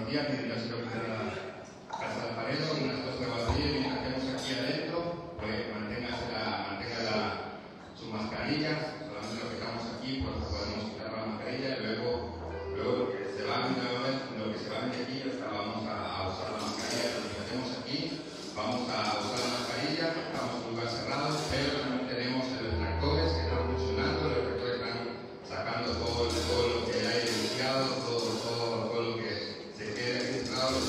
días mientras yo queda la casa de Paredo, unas cosas de batería, mientras estemos aquí adentro, pues mantenga su mascarilla, solamente los que estamos aquí pues podemos quitar la mascarilla y luego los que se van nuevamente, los que se van de aquí, vamos a usar la mascarilla, los que estemos aquí, vamos a usar la mascarilla, estamos en un lugar cerrado, pero también tenemos los tractores que están funcionando, los tractores están sacando todo lo que hay denunciado, todo lo que se quede registrado,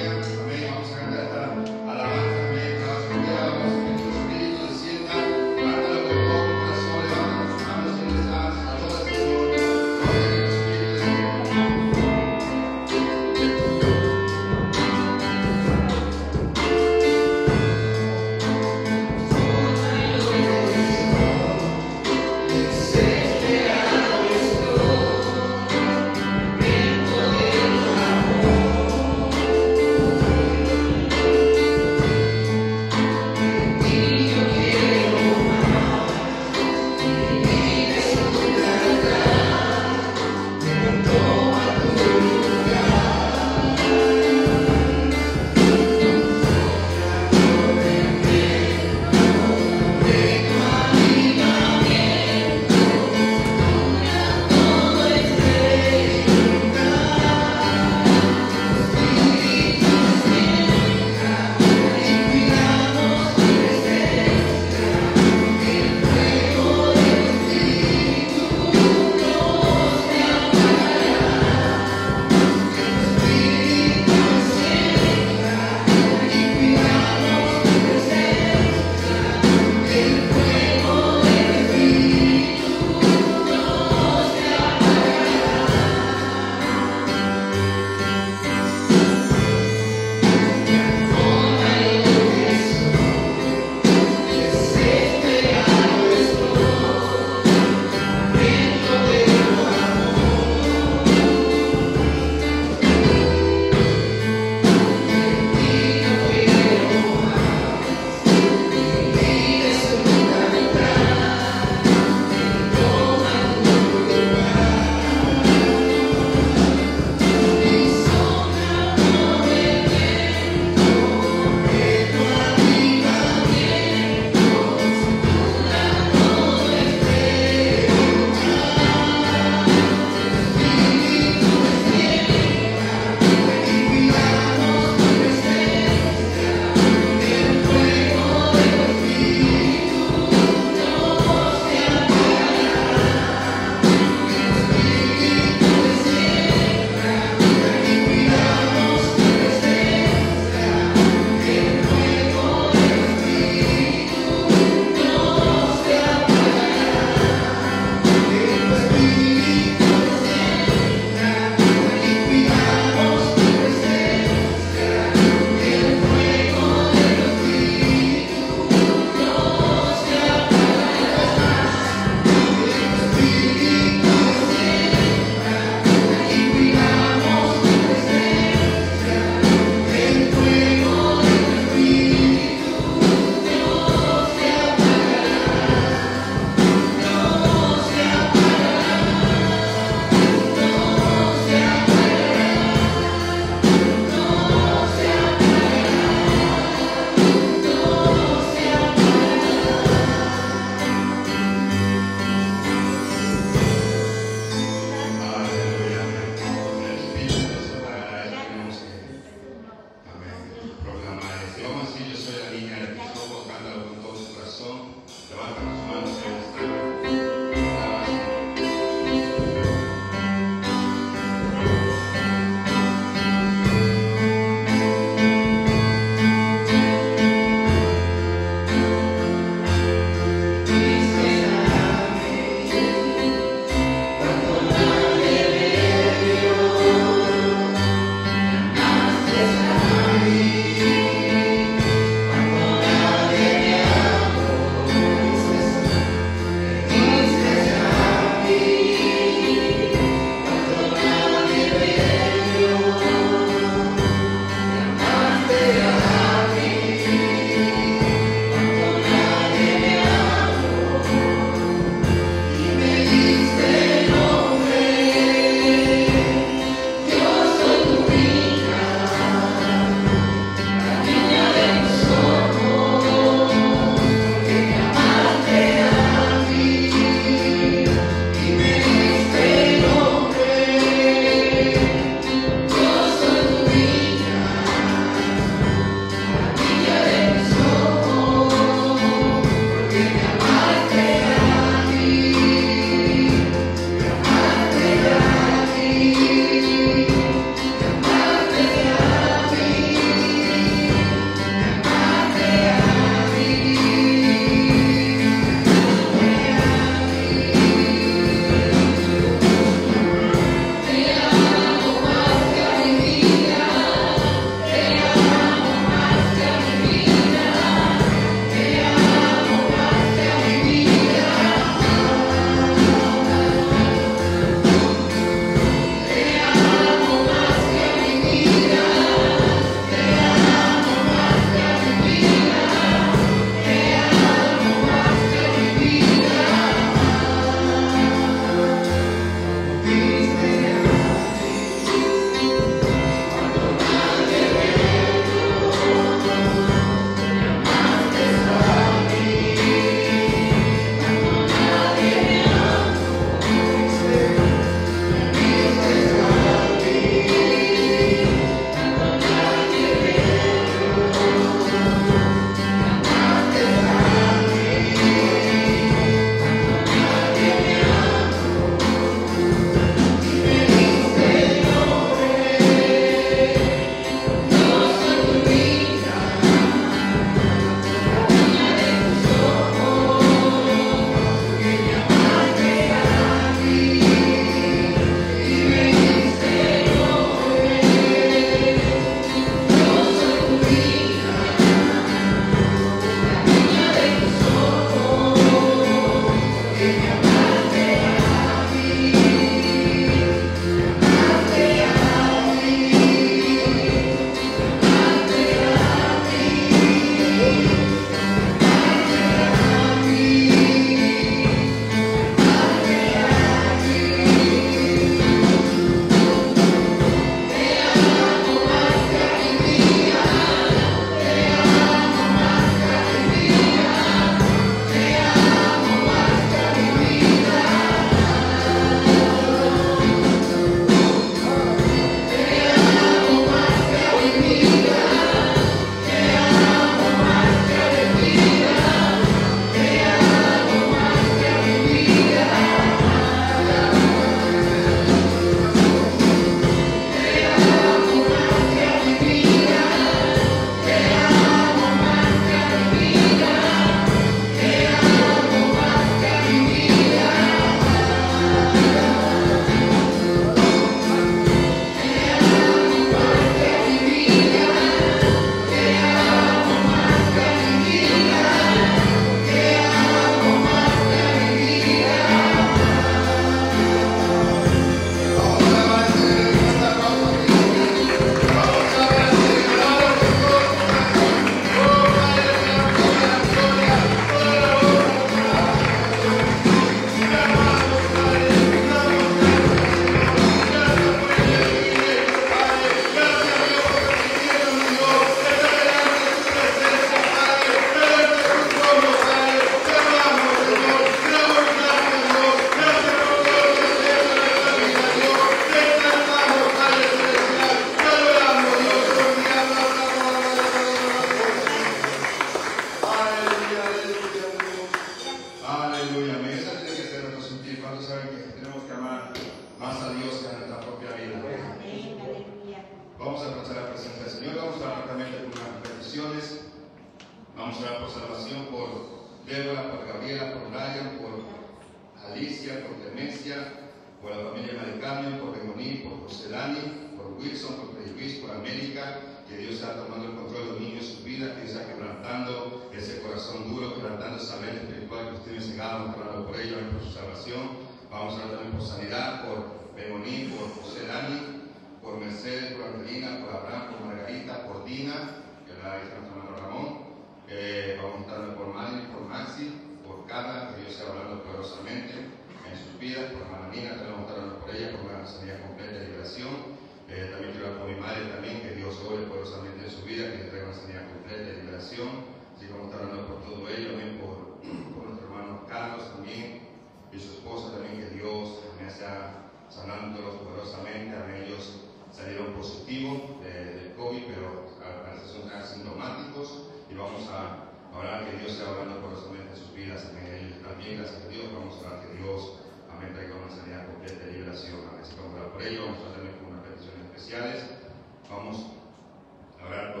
a la presencia del Señor. Vamos a orar rápidamente por unas peticiones. Vamos a orar por salvación, por Débora, por Gabriela, por Ryan, por Alicia, por Clemencia, por la familia Maricano, por Begoní, por José Dani, por Wilson, por Freddy Luis, por América. Que Dios está tomando el control de los niños en su vida, que Dios está quebrantando ese corazón duro, quebrantando esa mente espiritual que usted me ha cegado, orando por ello, por su salvación. Vamos a orar también por sanidad, por Begoní, por José Dani, por Mercedes, por Angelina, por Abraham, por Margarita, por Dina, que la es nuestro hermano Ramón. Vamos a estar por Mali, por Maxi, por Carla, que Dios sea hablando poderosamente en sus vidas, por hermana Nina, que vamos a estar orando por ella, por una sanidad completa de liberación. También quiero hablar por mi madre también, que Dios obre poderosamente en su vida, que le traiga una sanidad completa de liberación. Así que vamos a estar orando por todo ello, también por nuestro hermano Carlos también, y su esposa también, que Dios me sea sanándolos poderosamente. Amén. Ellos salieron positivos del COVID, pero al parecer son asintomáticos, y vamos a orar que Dios sea hablando poderosamente en sus vidas. Amén. Ellos también, gracias a Dios, vamos a orar que Dios, amén, traiga una sanidad completa de liberación. Amén. Así que vamos a orar por ello, vamos a orar también por unas peticiones especiales. Vamos a orar por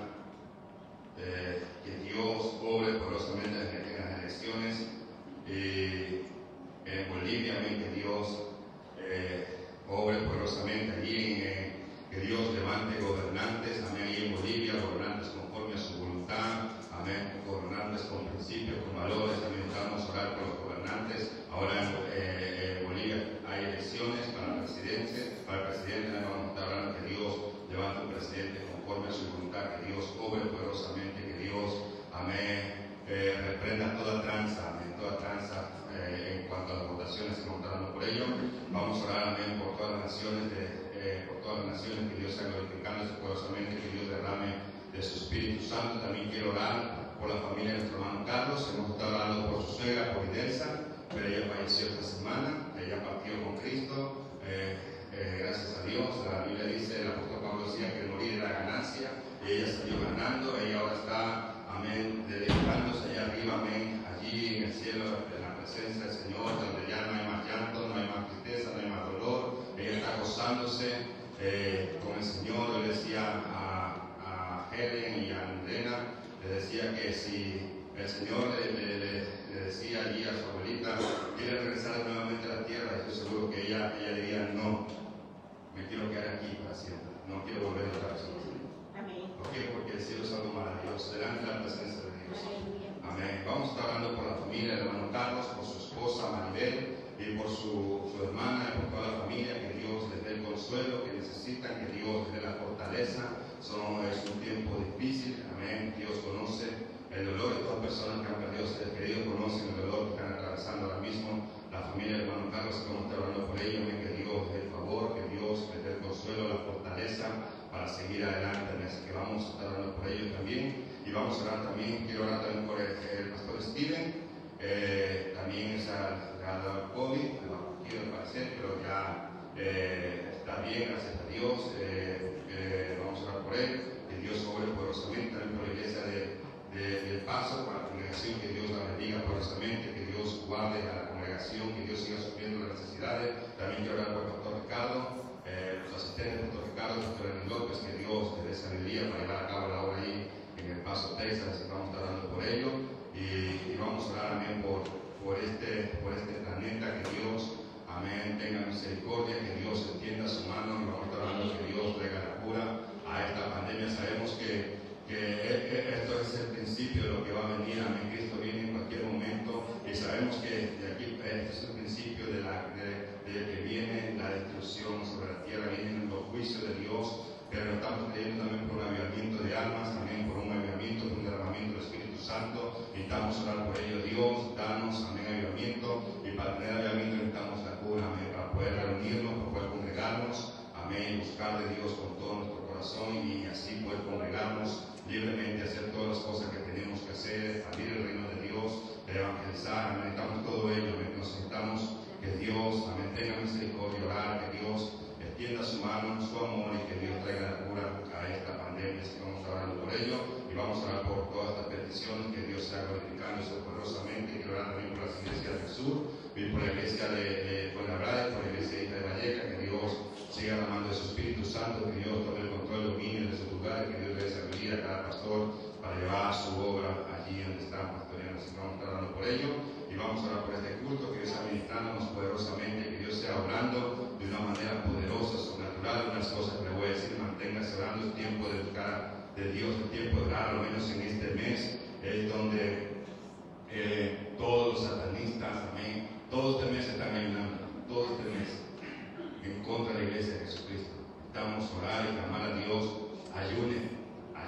que Dios obre poderosamente en las elecciones en Bolivia. Amén. Que Dios obre poderosamente allí, que Dios levante gobernantes, amén, allí en Bolivia, gobernantes conforme a su voluntad, amén, gobernantes con principios, con valores. También vamos a orar por los gobernantes. Ahora en Bolivia hay elecciones para el presidente, vamos a estar hablando que Dios levante un presidente conforme a su voluntad, que Dios obre poderosamente, que Dios, amén, reprenda toda tranza, amén, toda tranza en cuanto a las votaciones. Estamos orando por ello. Vamos a orar, amén, por todas las naciones, que Dios sea glorificándose poderosamente, que Dios derrame de su Espíritu Santo. También quiero orar por la familia de nuestro hermano Carlos. Hemos estado orando por su suegra, por Idelsa, pero ella falleció esta semana. Ella partió con Cristo, gracias a Dios. La Biblia dice, el apóstol Pablo decía que el morir era ganancia, y ella salió ganando. Ella ahora está, amén, dedicándose allá arriba, amén, allí en el cielo, en la presencia del Señor, donde ya no hay más llanto, no hay más tristeza, no hay más dolor. Ella está gozándose con el Señor. Yo le decía a Helen y a Andrena, le decía que si el Señor le decía allí a su abuelita, quiere regresar nuevamente a la tierra, estoy seguro que ella diría, no, me quiero quedar aquí para siempre, no quiero volver a otra vez. ¿Por qué? Porque el cielo es algo maravilloso, delante de la presencia de Dios. Amén. Vamos a estar hablando por la familia del hermano Carlos, por su esposa Maribel, y por su hermana, y por toda la familia. Que Dios les dé el consuelo que necesitan, que Dios les dé la fortaleza. Es un tiempo difícil, amén. Dios conoce el dolor de todas las personas que han perdido seres queridos, conocen el dolor que están atravesando ahora mismo. La familia del hermano Carlos, que vamos a estar hablando por ellos, amén. Que Dios les dé el favor, que Dios les dé el consuelo, la fortaleza para seguir adelante. Así que vamos a estar hablando por ellos también. Y vamos a orar también, quiero orar también por el pastor Steven. También se ha dado el COVID, no quiero parecer, pero ya está bien, gracias a Dios. Vamos a orar por él, que Dios obre poderosamente, también por la iglesia del Paso, por la congregación, que Dios la bendiga poderosamente, que Dios guarde a la congregación, que Dios siga supliendo las necesidades. También quiero orar por el pastor Ricardo, los asistentes del pastor Ricardo, el pastor Daniel López, que Dios les dé sabiduría para llevar a cabo la obra ahí en el Paso, Texas. Así que vamos a estar orando por ello, y vamos a orar, amén, por este planeta, que Dios, amén, tenga misericordia, que Dios extienda su mano, y vamos a estar orando que Dios traiga la cura a esta pandemia. Sabemos que esto es el principio de lo que va a venir, amén. Cristo viene en cualquier momento, y sabemos que de aquí este es el principio de que viene la destrucción sobre la tierra, vienen los juicios de Dios, pero estamos creyendo también por un avivamiento de almas, también por un avivamiento, por un derramamiento del Espíritu Santo. Necesitamos orar por ello. Dios, danos, amén, avivamiento, y para tener avivamiento necesitamos la cura, amén, para poder reunirnos, para poder congregarnos, amén, buscar de Dios con todo nuestro corazón, y así poder congregarnos libremente, hacer todas las cosas que tenemos que hacer, abrir el reino de Dios, evangelizar. Amén. Necesitamos todo ello, amén. Necesitamos que Dios, amén, tenga misericordia, orar, que Dios extienda su mano, su amor, y que Dios traiga la cura a esta pandemia. Así que vamos orando por ello, y vamos a orar por todas estas peticiones, que Dios sea glorificándose poderosamente. Quiero orar también por las iglesias del sur, y por la iglesia de Fuenlabrada, por la iglesia de Valleca, que Dios siga derramando de su Espíritu Santo, que Dios tome el control, domine, pastor para llevar su obra allí donde está pastoreando. Así que vamos a estar orando por ello y vamos a orar por este culto, que Dios sea ministrándonos poderosamente, que Dios sea hablando de una manera poderosa, sobrenatural. Unas cosas que le voy a decir: manténgase orando. Es tiempo de buscar de Dios, es tiempo de orar, al menos en este mes es donde todos los satanistas, amén, todos este mes están ayunando, todo este mes en contra de la iglesia de Jesucristo. Estamos a orar y clamar a Dios. Ayune,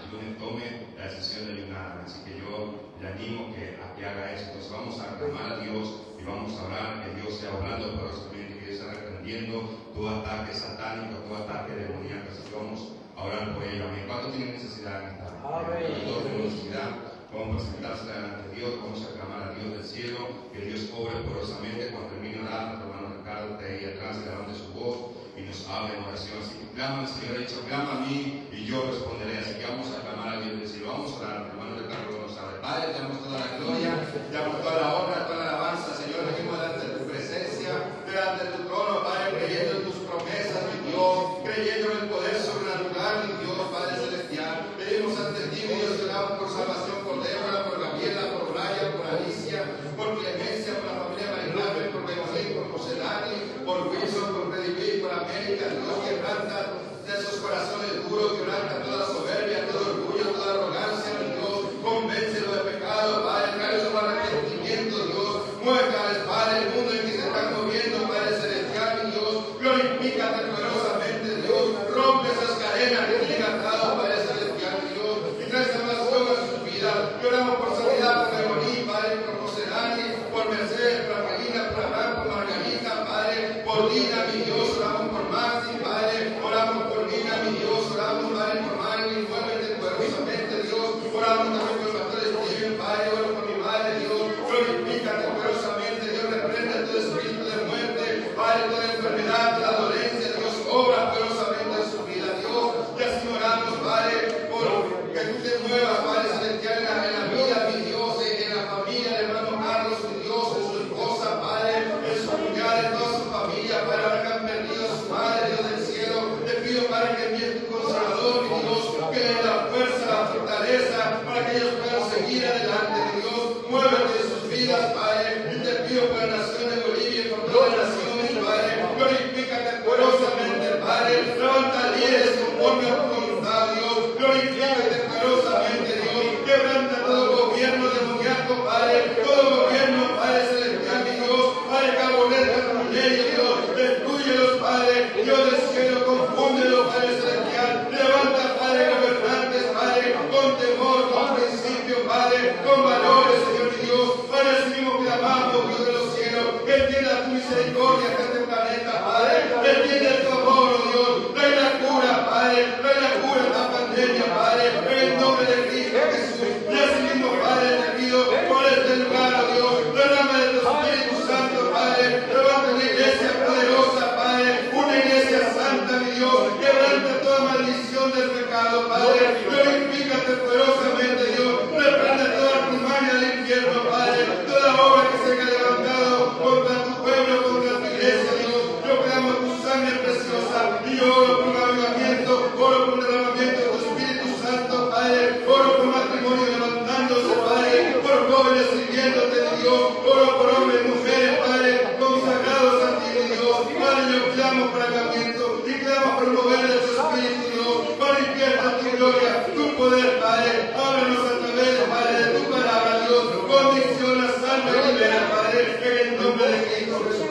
tome la decisión de ayunar. Así que yo le animo a que haga eso. Entonces vamos a clamar a Dios y vamos a orar, que Dios sea obrando poderosamente, que Dios sea reprendiendo todo ataque satánico, todo ataque demoníaco. Así que vamos a orar por ello. Amén. ¿Cuántos tienen necesidad en esta? Todos tienen necesidad. Vamos a presentarse delante de Dios, vamos a clamar a Dios del cielo, que Dios obre poderosamente. Cuando termine de orar, nuestro hermano Ricardo está ahí atrás, levante su voz y nos hable en oración. Así que clama, el Señor ha dicho: clama a mí y yo responderé. Así que vamos a clamar a Dios del cielo. Vamos a orar, nuestro hermano Ricardo nos hable. Padre, te damos toda la gloria, te damos toda la honra, toda la alabanza, Señor. Venimos delante de tu presencia, delante de tu trono, Padre, creyendo en tus promesas, mi Dios, creyendo en el poder sobrenatural, mi Dios, Padre celestial. Venimos ante ti, mi Dios, te damos por salvación, por Débora, por Gabriela, por Brian, por Alicia, por Clemencia, por la familia Mariname, por Begonín, por José Dani, por Wilson, por Redimir, por América. Dios, quebranta de esos corazones duros, quebranta toda soberbia, todo orgullo, toda arrogancia, mi Dios. Convéncelo de pecado, Padre, trae su arrepentimiento, Dios. Muéstrales, Padre, el mundo en que se están moviendo, Padre celestial, mi Dios. Glorifícate poderosamente, Dios. Rompe esas cadenas que tienen atado, Padre celestial, mi Dios. Y trae salvación a sus vidas. Oramos por sanidad, por Begonín, Padre, por José Dani, por Mercedes, por Angelina, por Abraham, por Margarita, Padre, por Dina, mi Dios. Oramos por Maxi, Padre. Oramos por Nina, mi Dios. Oramos, Padre, por Marilyn. Muévete poderosamente, Dios. Oramos también por el pastor Steven, Padre. Oro por mi madre, Dios. Glorifícate poderosamente, Dios. Reprende todo espíritu de muerte, Padre, toda enfermedad, toda dolencia, Dios. Obra poderosamente en su vida, Dios. Y así oramos, Padre, por que tú te muevas, Padre celestial, en la vida, mi Dios, en la familia del hermano Carlos, mi Dios, en su esposa, Padre, en su cuñada, en toda su familia, Padre, ahora que han perdido a su madre, Dios del cielo. Te pido, Padre, que envíes tu consolador, mi Dios, que le dé la fuerza, la fortaleza, para que ellos puedan seguir adelante, mi Dios. Muévete en sus vidas, Padre, y te pido por la nación de Bolivia y por todas las naciones, Padre. Glorifícate poderosamente, Padre. Levanta líderes conforme a tu voluntad, Dios. Glorifícate poderosamente, Dios. Quebranta todo gobierno demoníaco, Padre. Todo gobierno, Padre celestial, mi Dios. Padre, caboneta tu ley, Dios. Destruyelos, Padre. Dios del cielo, confúndelo, Padre celestial. Levanta, Padre, gobernantes, Padre, con temor, con principio, Padre, con valores, Señor mi Dios. Padre, así mismo clamamos, Dios de los cielos, que entienda tu misericordia en este planeta, Padre. Entiende tu amor, oh Dios. Trae la cura, Padre. Trae la cura a esta pandemia, Padre. En el nombre de Cristo Jesús. Y así mismo, Padre, te pido por este lugar, oh Dios. Derrama de tu Espíritu Santo, Padre. Levanta una iglesia poderosa, Padre. Una iglesia santa, mi Dios. Quebranta toda maldición del pecado, Padre. Glorifícate poderosamente, Dios. Reprende toda artimaña del infierno, Padre. Toda obra que se haya levantado contra tu pueblo, contra tu iglesia, Dios. Yo clamo tu sangre preciosa y yo oro por un avivamiento, oro por un derramamiento de tu Espíritu Santo, Padre. Oro por matrimonio levantándose, Padre. Por jóvenes sirviéndote, Dios. Oro por hombres y mujeres, Padre, consagrados a ti, Dios. Padre, yo clamo por avivamiento y clamo por mover de tu Espíritu, Dios. Manifiesta tu gloria, tu poder, Padre. Háblanos a través, Padre, de tu palabra, Dios. Condiciona, salva y libera, Padre, en el nombre de Cristo Jesús.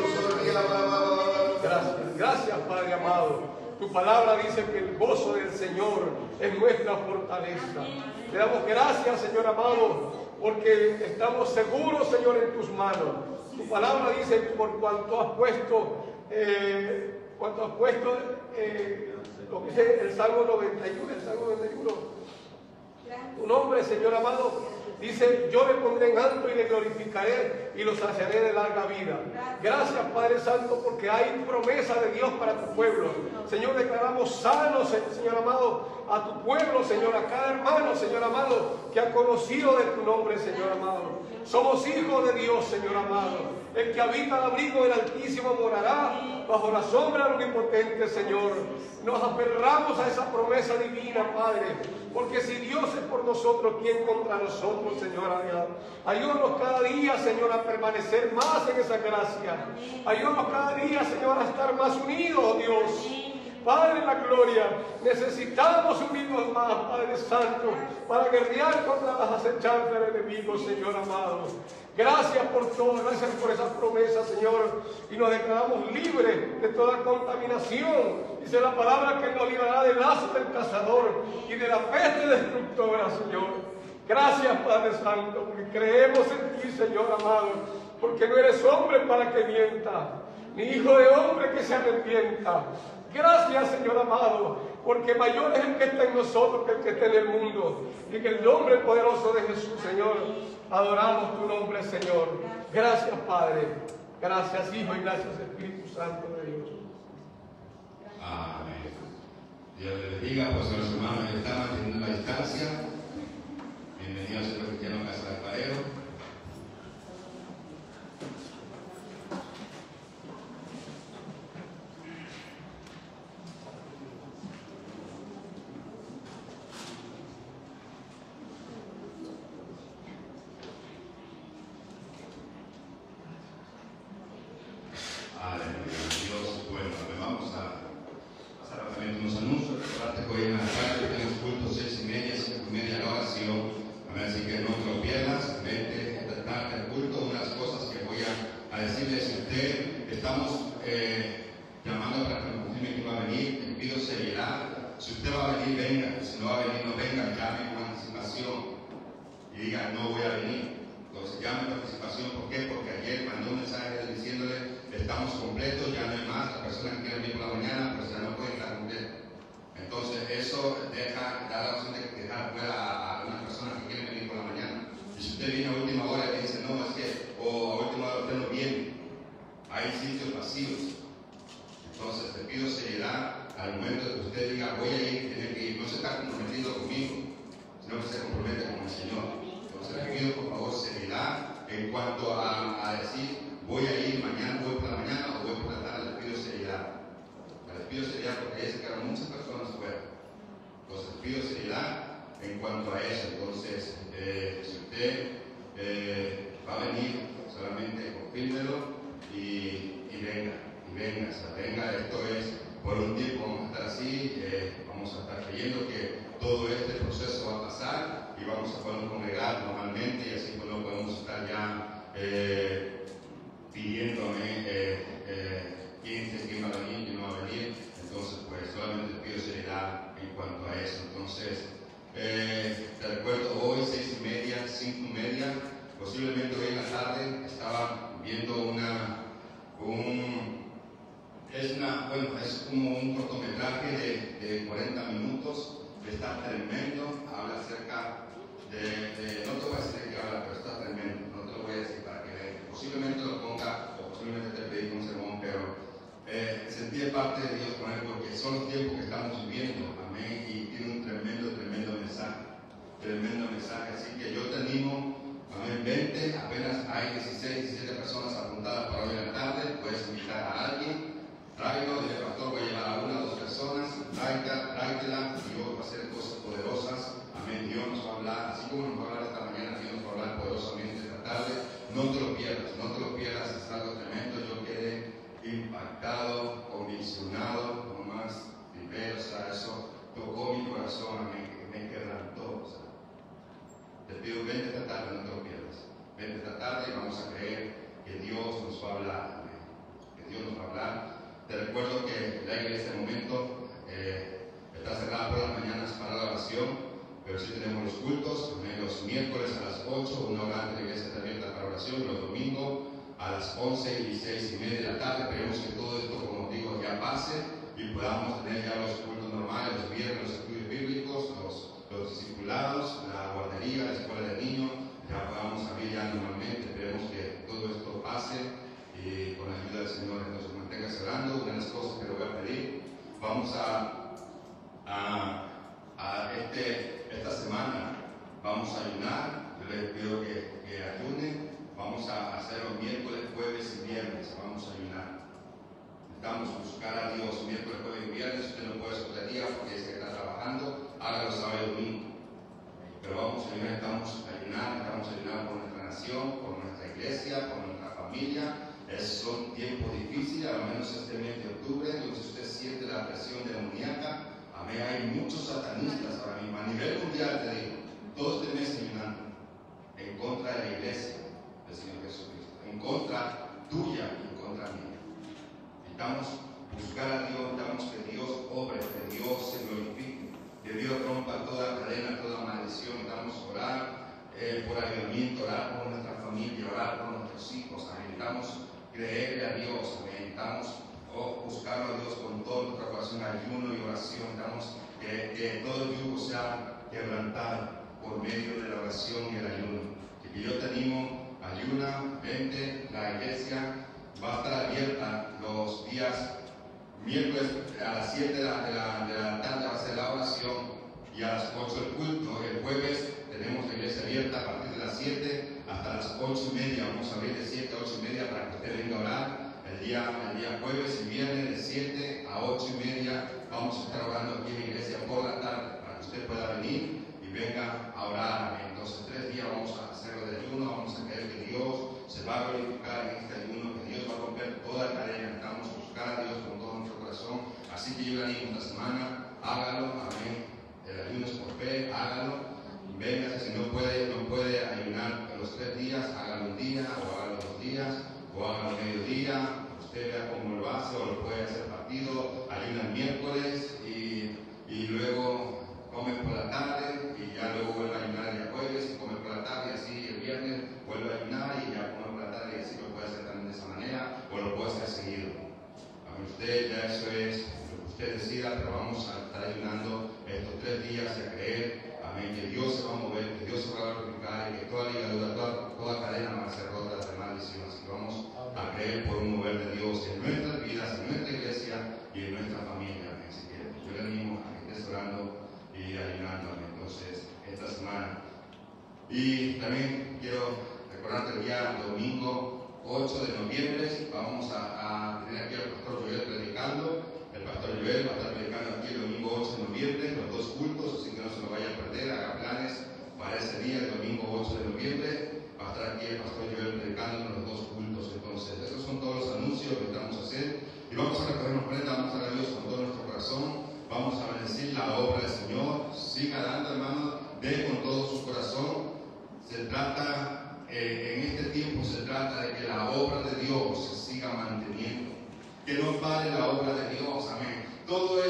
Gracias, gracias, Padre amado. Tu palabra dice que el gozo del Señor es nuestra fortaleza. Le damos gracias, Señor amado, porque estamos seguros, Señor, en tus manos. Tu palabra dice, por cuanto has puesto lo que dice el Salmo 91, tu nombre, Señor amado, dice: yo le pondré en alto y le glorificaré y lo saciaré de larga vida. Gracias, Padre Santo, porque hay promesa de Dios para tu pueblo. Señor, declaramos sanos, Señor amado, a tu pueblo, Señor, a cada hermano, Señor amado, que ha conocido de tu nombre, Señor amado. Somos hijos de Dios, Señor amado. El que habita al abrigo del Altísimo morará bajo la sombra del Omnipotente, Señor. Nos aferramos a esa promesa divina, Padre, porque si Dios es por nosotros, ¿quién contra nosotros, Señor? Ayúdanos cada día, Señor, a permanecer más en esa gracia. Ayúdanos cada día, Señor, a estar más unidos, oh Dios. Padre de la gloria, necesitamos unirnos más, Padre Santo, para guerrear contra las acechanzas del enemigo, Señor amado. Gracias por todo, gracias por esas promesas, Señor, y nos declaramos libres de toda contaminación. Dice la palabra que nos librará del lazo del cazador y de la peste destructora, Señor. Gracias, Padre Santo, porque creemos en ti, Señor amado, porque no eres hombre para que mienta, ni hijo de hombre que se arrepienta. Gracias, Señor amado, porque mayor es el que está en nosotros que el que está en el mundo. Y en el nombre poderoso de Jesús, Señor, adoramos tu nombre, Señor. Gracias, Padre. Gracias, Hijo, y gracias, Espíritu Santo de Dios. Amén. Dios les bendiga, pues a los hermanos que están manteniendo la distancia. Bienvenidos a los cristianos Casa de Alfarero. Es como un cortometraje de 40 minutos, está tremendo, habla acerca de no te voy a decir de qué habla, pero está tremendo, no te lo voy a decir para que vean. Posiblemente lo ponga, o posiblemente te pedí un sermón, pero sentí de parte de Dios con él, porque son los tiempos que estamos viviendo, amén, y tiene un tremendo mensaje, así que yo te animo, amén, vente, apenas hay 16, 17 personas apuntadas para hoy en la tarde, puedes invitar a alguien. Tráelo, dile pastor, voy a llevar a 1 o 2 personas, tráetela, y Dios va a hacer cosas poderosas, amén. Dios nos va a hablar, así como nos va a hablar esta mañana, Dios nos va a hablar poderosamente esta tarde. No te lo pierdas, es algo tremendo. Yo quedé impactado, conviccionado, con más nivel, o sea, eso tocó mi corazón, amén, me quebrantó, o sea. Te pido, vente esta tarde, no te lo pierdas, vente esta tarde y vamos a creer que Dios nos va a hablar, amén, que Dios nos va a hablar. Te recuerdo que la iglesia en este momento está cerrada por las mañanas para la oración, pero sí tenemos los cultos, los miércoles a las 8, una hora antes la iglesia está abierta para oración, los domingos a las 11 y 6 y media de la tarde. Esperemos que todo esto, como digo, ya pase y podamos tener ya los cultos normales, los viernes, los estudios bíblicos, los discipulados, la guardería, la escuela de niños, ya podamos abrir ya normalmente. Esperemos que todo esto pase y con la ayuda del Señor entonces manténgase orando. Una de las cosas que le voy a pedir, vamos esta semana vamos a ayunar. Yo les pido que ayunen, Vamos a hacer los miércoles, jueves y viernes. Vamos a ayunar. Necesitamos buscar a Dios miércoles, jueves y viernes. Usted no puede escoger día porque es que está trabajando. Hágalo sábado y domingo. Pero vamos a ayunar, estamos a ayunar por nuestra nación, por nuestra iglesia, por nuestra familia. Son tiempos difíciles, al menos este mes de octubre, donde usted siente la presión demoníaca. Amén. Hay muchos satanistas ahora mismo, a nivel mundial, te digo, todo este mes ayunando en contra de la iglesia del Señor Jesucristo, en contra tuya y en contra mía. Necesitamos buscar a Dios, necesitamos que Dios obre, que Dios se glorifique, que Dios rompa toda cadena, toda maldición. Necesitamos orar por avivamiento, orar por nuestra familia, orar por nuestros hijos. Necesitamos creerle a Dios, necesitamos buscarlo a Dios con todo nuestro corazón, ayuno y oración. Necesitamos que todo el yugo sea quebrantado por medio de la oración y el ayuno. Así que yo te animo, ayuna, vente. La iglesia va a estar abierta los días miércoles a las 7 de la tarde va a ser la oración y a las 8 el culto. El jueves tenemos la iglesia abierta a partir de las 7 hasta las 8:30. Vamos a abrir de 7 a 8:30 para que usted venga a orar. El día jueves y viernes de 7 a 8:30 vamos a estar orando aquí en la iglesia por la tarde para que usted pueda venir y venga a orar. Entonces 3 días vamos a hacerlo de ayuno, vamos a creer que Dios se va a glorificar en este ayuno, que Dios va a romper toda cadena. Estamos a buscar a Dios con todo nuestro corazón. Así que yo le animo esta semana, hágalo, amén. El ayuno es por fe, hágalo. Venga, si no puede ayunar los 3 días, hágalo un día, o hágalo 2 días, o hágalo mediodía. Usted vea cómo lo hace, o lo puede hacer partido. Ayuna el miércoles y luego come por la tarde, y ya luego vuelve a ayunar el día jueves y come por la tarde, y así el viernes vuelve a ayunar y ya come por la tarde, y así lo puede hacer también de esa manera, o lo puede hacer seguido. A usted ya eso es lo que usted decida, pero vamos a estar ayunando estos 3 días y a creer, amén, que Dios se va a mover, que Dios se va a glorificar y que toda ligadura, toda cadena va a ser rota de maldición. Así que vamos a creer por un mover de Dios en nuestras vidas, en nuestra iglesia y en nuestra familia. Amén. Así que yo le animo a que estés orando y ayunando, entonces, esta semana. Y también quiero recordarte el día domingo 8 de noviembre vamos a tener aquí al pastor Joel predicando. El pastor Joel va a estar predicando aquí el domingo 8 de noviembre, los 2 cultos, así que no se lo vaya a perder. Haga planes para ese día, el domingo 8 de noviembre. Va a estar aquí el pastor Joel predicando en los 2 cultos. Entonces, esos son todos los anuncios que vamos a hacer. Y vamos a recogernos prenda, vamos a dar a Dios con todo nuestro corazón. Vamos a bendecir la obra del Señor. Siga dando, hermanos, dé con todo su corazón. Se trata, en este tiempo se trata de que la obra de Dios se siga manteniendo. Que no pare la obra de Dios, amén. Todo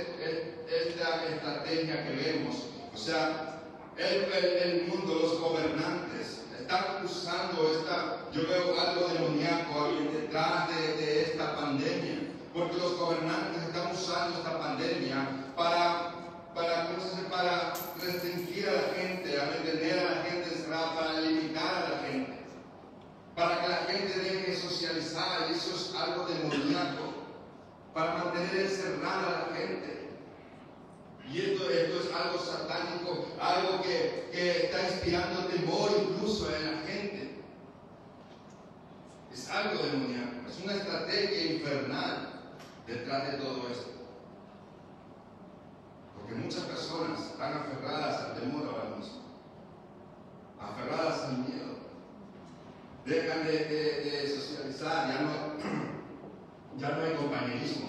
esta estrategia que vemos, o sea, el mundo, los gobernantes están usando yo veo algo demoníaco detrás de esta pandemia, porque los gobernantes están usando esta pandemia para restringir a la gente, a mantener a la gente encerrada, para limitar a la gente, para que la gente deje de socializar, y eso es algo demoníaco, para mantener encerrada a la gente. Y esto es algo satánico, algo que está inspirando temor incluso en la gente. Es algo demoníaco, es una estrategia infernal detrás de todo esto. Porque muchas personas están aferradas al temor ahora mismo, aferradas al miedo. Dejan de socializar, ya no hay compañerismo,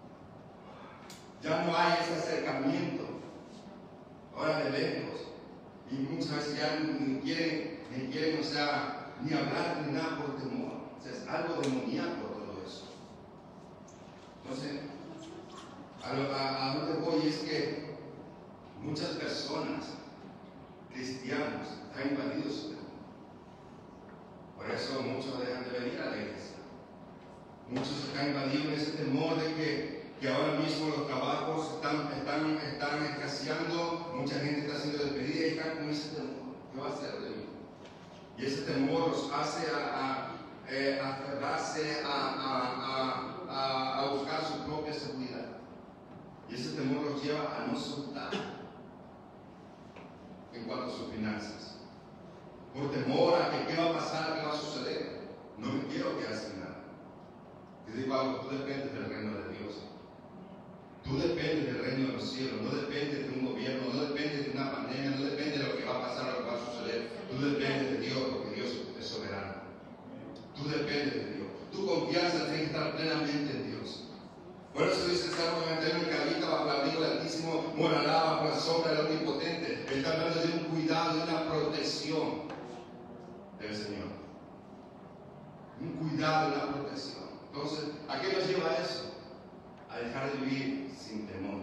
ya no hay ese acercamiento. Ahora de lejos, y muchas veces ya ni quieren, o sea, ni hablar ni nada por temor. O sea, es algo demoníaco todo eso. Entonces, a donde voy es que muchas personas, cristianos, están invadidos. Por eso muchos dejan de venir a la iglesia. Muchos están invadidos en ese temor de que ahora mismo los trabajos están escaseando, mucha gente está siendo despedida y están con ese temor. ¿Qué va a hacer de mí? Y ese temor los hace a aferrarse a buscar su propia seguridad. Y ese temor los lleva a no soltar en cuanto a sus finanzas. Por temor a que qué va a pasar, qué va a suceder quiero quedar sin nada. Te digo algo, tú dependes del reino de Dios. Tú dependes del reino de los cielos, no dependes de un gobierno, no dependes de una pandemia, no dependes de lo que va a pasar, lo que va a suceder. Tú dependes de Dios, porque Dios es soberano. Tú dependes de Dios. Tu confianza tiene que estar plenamente en Dios. Por eso dice el Salmo 91, que habita bajo el abrigo del Altísimo, morará bajo la sombra del Omnipotente. Está hablando de un cuidado, de una protección del Señor. Un cuidado, una protección. Entonces, ¿a qué nos lleva eso? A dejar de vivir sin temor.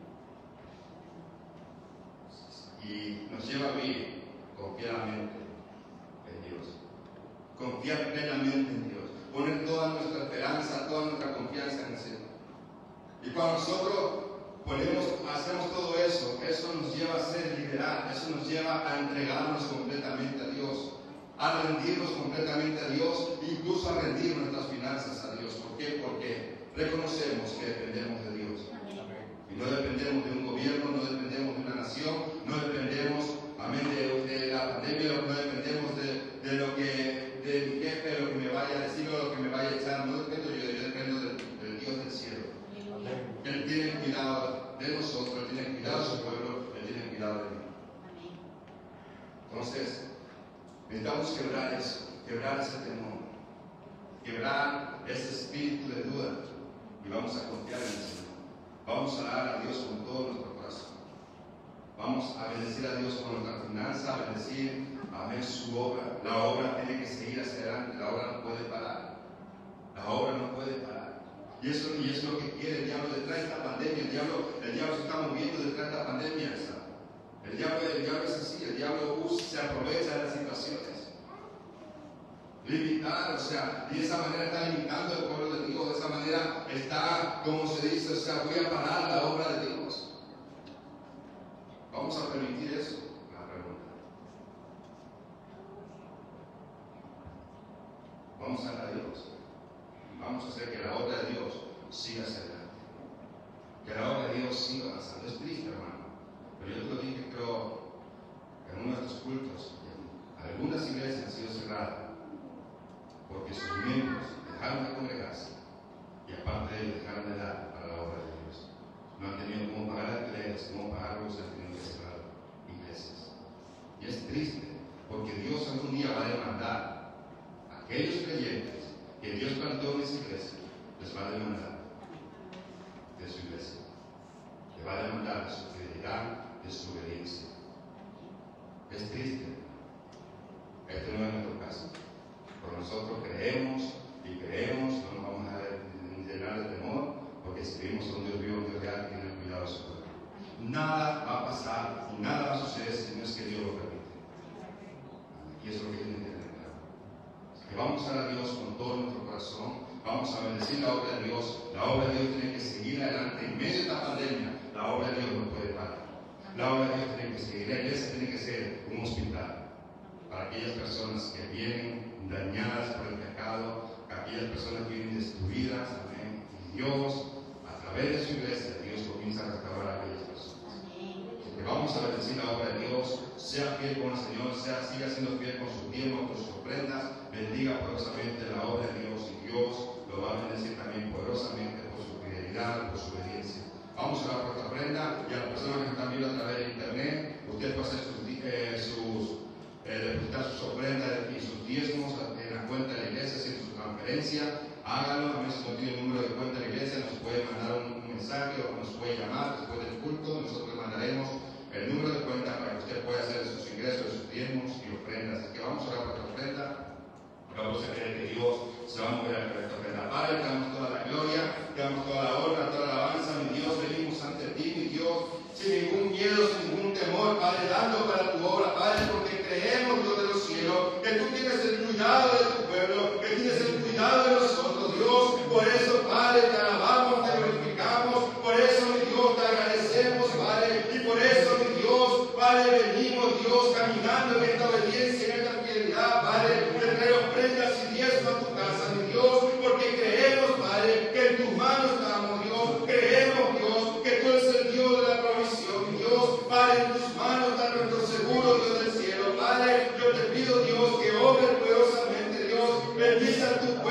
Y nos lleva a vivir confiadamente en Dios. Confiar plenamente en Dios. Poner toda nuestra esperanza, toda nuestra confianza en el Señor. Y cuando nosotros hacemos todo eso, eso nos lleva a ser liberal, eso nos lleva a entregarnos completamente a Dios, a rendirnos completamente a Dios, incluso a rendir nuestras finanzas a Dios. ¿Por qué? Porque reconocemos que dependemos de Dios. Y no dependemos de un gobierno, no dependemos de una nación, no dependemos, amén, de la pandemia, no dependemos de lo que, de mi jefe, de lo que me vaya a decir o lo que me vaya a echar. No dependo yo dependo del Dios del cielo. Él tiene cuidado de nosotros, Él tiene cuidado de su pueblo, Él tiene cuidado de mí. Entonces, necesitamos quebrar eso, quebrar ese temor, quebrar ese espíritu de duda, y vamos a confiar en el Señor. Vamos a orar a Dios con todo nuestro corazón. Vamos a bendecir a Dios con nuestra finanza, a bendecir, amén, su obra. La obra tiene que seguir hacia adelante, la obra no puede parar. La obra no puede parar. Y eso es lo que quiere el diablo detrás de esta pandemia. El diablo se está moviendo detrás de esta pandemia. El diablo es así, el diablo se aprovecha de las situaciones. Limitar, y de esa manera está limitando el pueblo de Dios, de esa manera está, como se dice, voy a parar la obra de Dios. ¿Vamos a permitir eso? La pregunta. Vamos a dar a Dios. Vamos a hacer que la obra de Dios siga hacia adelante. Que la obra de Dios siga avanzando. Es triste, hermano. Pero yo te lo dije, creo, en uno de estos cultos. Algunas iglesias han sido cerradas porque sus miembros dejaron de congregarse y aparte de ello dejaron de dar para la obra de Dios. No han tenido cómo pagar alquileres, cómo pagar luz, han tenido que cerrar iglesias. Y es triste porque Dios algún día va a demandar a aquellos creyentes que Dios plantó en esa iglesia, les va a demandar de su iglesia, le va a demandar de su fidelidad, de su obediencia. Es triste. Este no es nuestro caso. Pero nosotros creemos, no nos vamos a llenar de temor, porque servimos a un Dios vivo, un Dios real que tiene cuidado de su pueblo. Nada va a pasar y nada va a suceder si no es que Dios lo permite. Y eso es lo que tiene que tener claro. Que vamos a dar a Dios con todo nuestro corazón, vamos a bendecir la obra de Dios. La obra de Dios tiene que seguir adelante en medio de esta pandemia. La obra de Dios no puede parar. La obra de Dios tiene que seguir. La iglesia tiene que ser un hospital para aquellas personas que vienen dañadas por el pecado, aquellas personas que vienen destruidas, amén. Y Dios, a través de su iglesia, Dios comienza a restaurar a aquellas personas. Porque vamos a bendecir la obra de Dios, sea fiel con el Señor, siga siendo fiel con su tiempo, con sus ofrendas, bendiga poderosamente la obra de Dios y Dios lo va a bendecir también poderosamente por su fidelidad, por su obediencia. Vamos a orar por esta ofrenda y a las personas que están viendo a través de internet, usted puede hacer depositar sus ofrendas y sus diezmos en la cuenta de la iglesia, haciendo su transferencia. Hágalo, a veces no tiene el número de cuenta de la iglesia, nos puede mandar un mensaje o nos puede llamar después del culto. Nosotros le mandaremos el número de cuenta para que usted pueda hacer sus ingresos, sus diezmos y ofrendas. Así que vamos a orar por esta ofrenda. Vamos a creer que Dios se va a mover a través de esta ofrenda. Padre, te damos toda la gloria, te damos toda la honra, toda la alabanza. Mi Dios, venimos ante ti, mi Dios, sin ningún miedo, sin ningún temor, Padre, dando para tu obra, Padre, porque creemos, Dios de los cielos, que tú tienes el cuidado de tu pueblo, que tienes el cuidado de nosotros, Dios. Por eso, Padre, te alabamos, te glorificamos, por eso, mi Dios, te agradecemos, Padre, y por eso, mi Dios, Padre, venimos, Dios, caminando en esta obediencia, en esta fidelidad, Padre, de traer ofrendas y diezmos a tu casa, mi Dios, porque creemos, Padre, que en tus manos estamos, Dios, creemos, Dios, que tú eres el Dios de la provisión, Dios, Padre, en tus manos está nuestro seguro, Dios del cielo, Padre, yo te pido, Dios, que obres poderosamente, Dios, bendice a tu pueblo.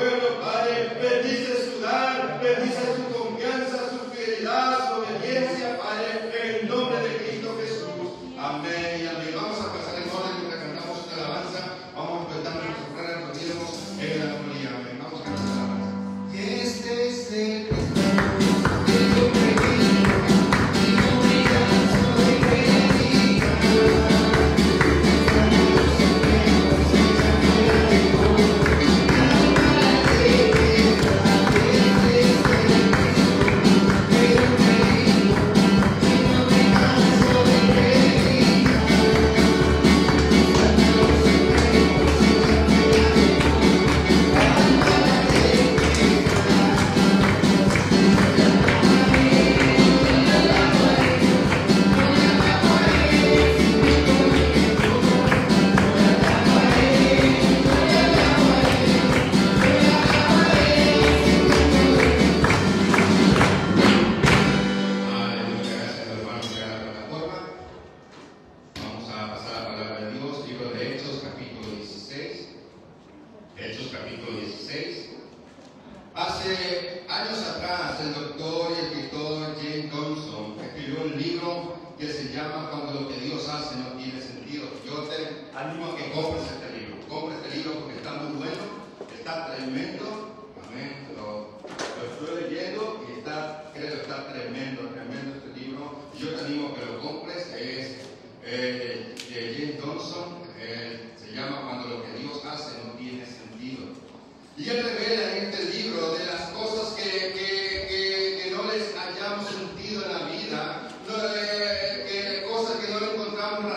que compres este libro. Compra este libro porque está muy bueno, está tremendo. Amén. Lo estoy leyendo y está tremendo este libro. Yo te animo a que lo compres. Es de James Dobson. Se llama Cuando lo que Dios hace no tiene sentido. Y él revela en este libro de las cosas que no les hallamos sentido en la vida, cosas que no le encontramos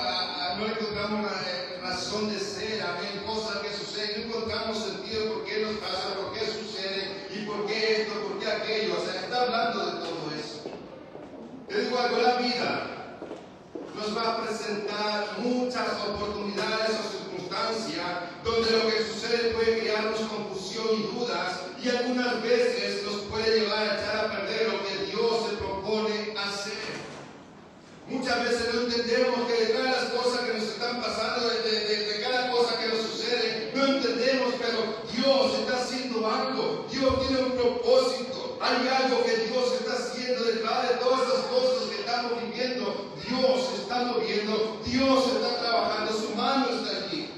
razón de ser, amén, cosas que suceden, no encontramos sentido por qué nos pasa, por qué sucede y por qué esto, por qué aquello. O sea, está hablando de todo eso. Te digo algo, la vida nos va a presentar muchas oportunidades o circunstancias donde lo que sucede puede crearnos confusión y dudas, y algunas veces nos puede llevar a echar a perder lo que Dios se propone hacer. Muchas veces no entendemos que detrás de las cosas que nos están pasando, de cada cosa que nos sucede, no entendemos, pero Dios está haciendo algo. Dios tiene un propósito. Hay algo que Dios está haciendo detrás de todas esas cosas que estamos viviendo. Dios se está moviendo, Dios está trabajando, su mano está allí.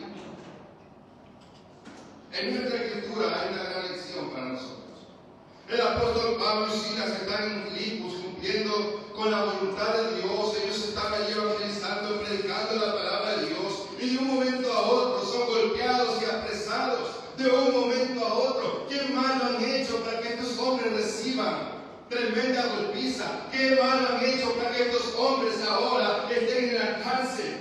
En nuestra escritura hay una gran lección para nosotros. El apóstol Pablo y Silas están en Filipos cumpliendo con la voluntad de Dios. Ellos están allí evangelizando, predicando la palabra de Dios, y de un momento a otro son golpeados y apresados. De un momento a otro, ¿qué mal han hecho para que estos hombres reciban tremenda golpiza? ¿Qué mal han hecho para que estos hombres ahora estén en la cárcel?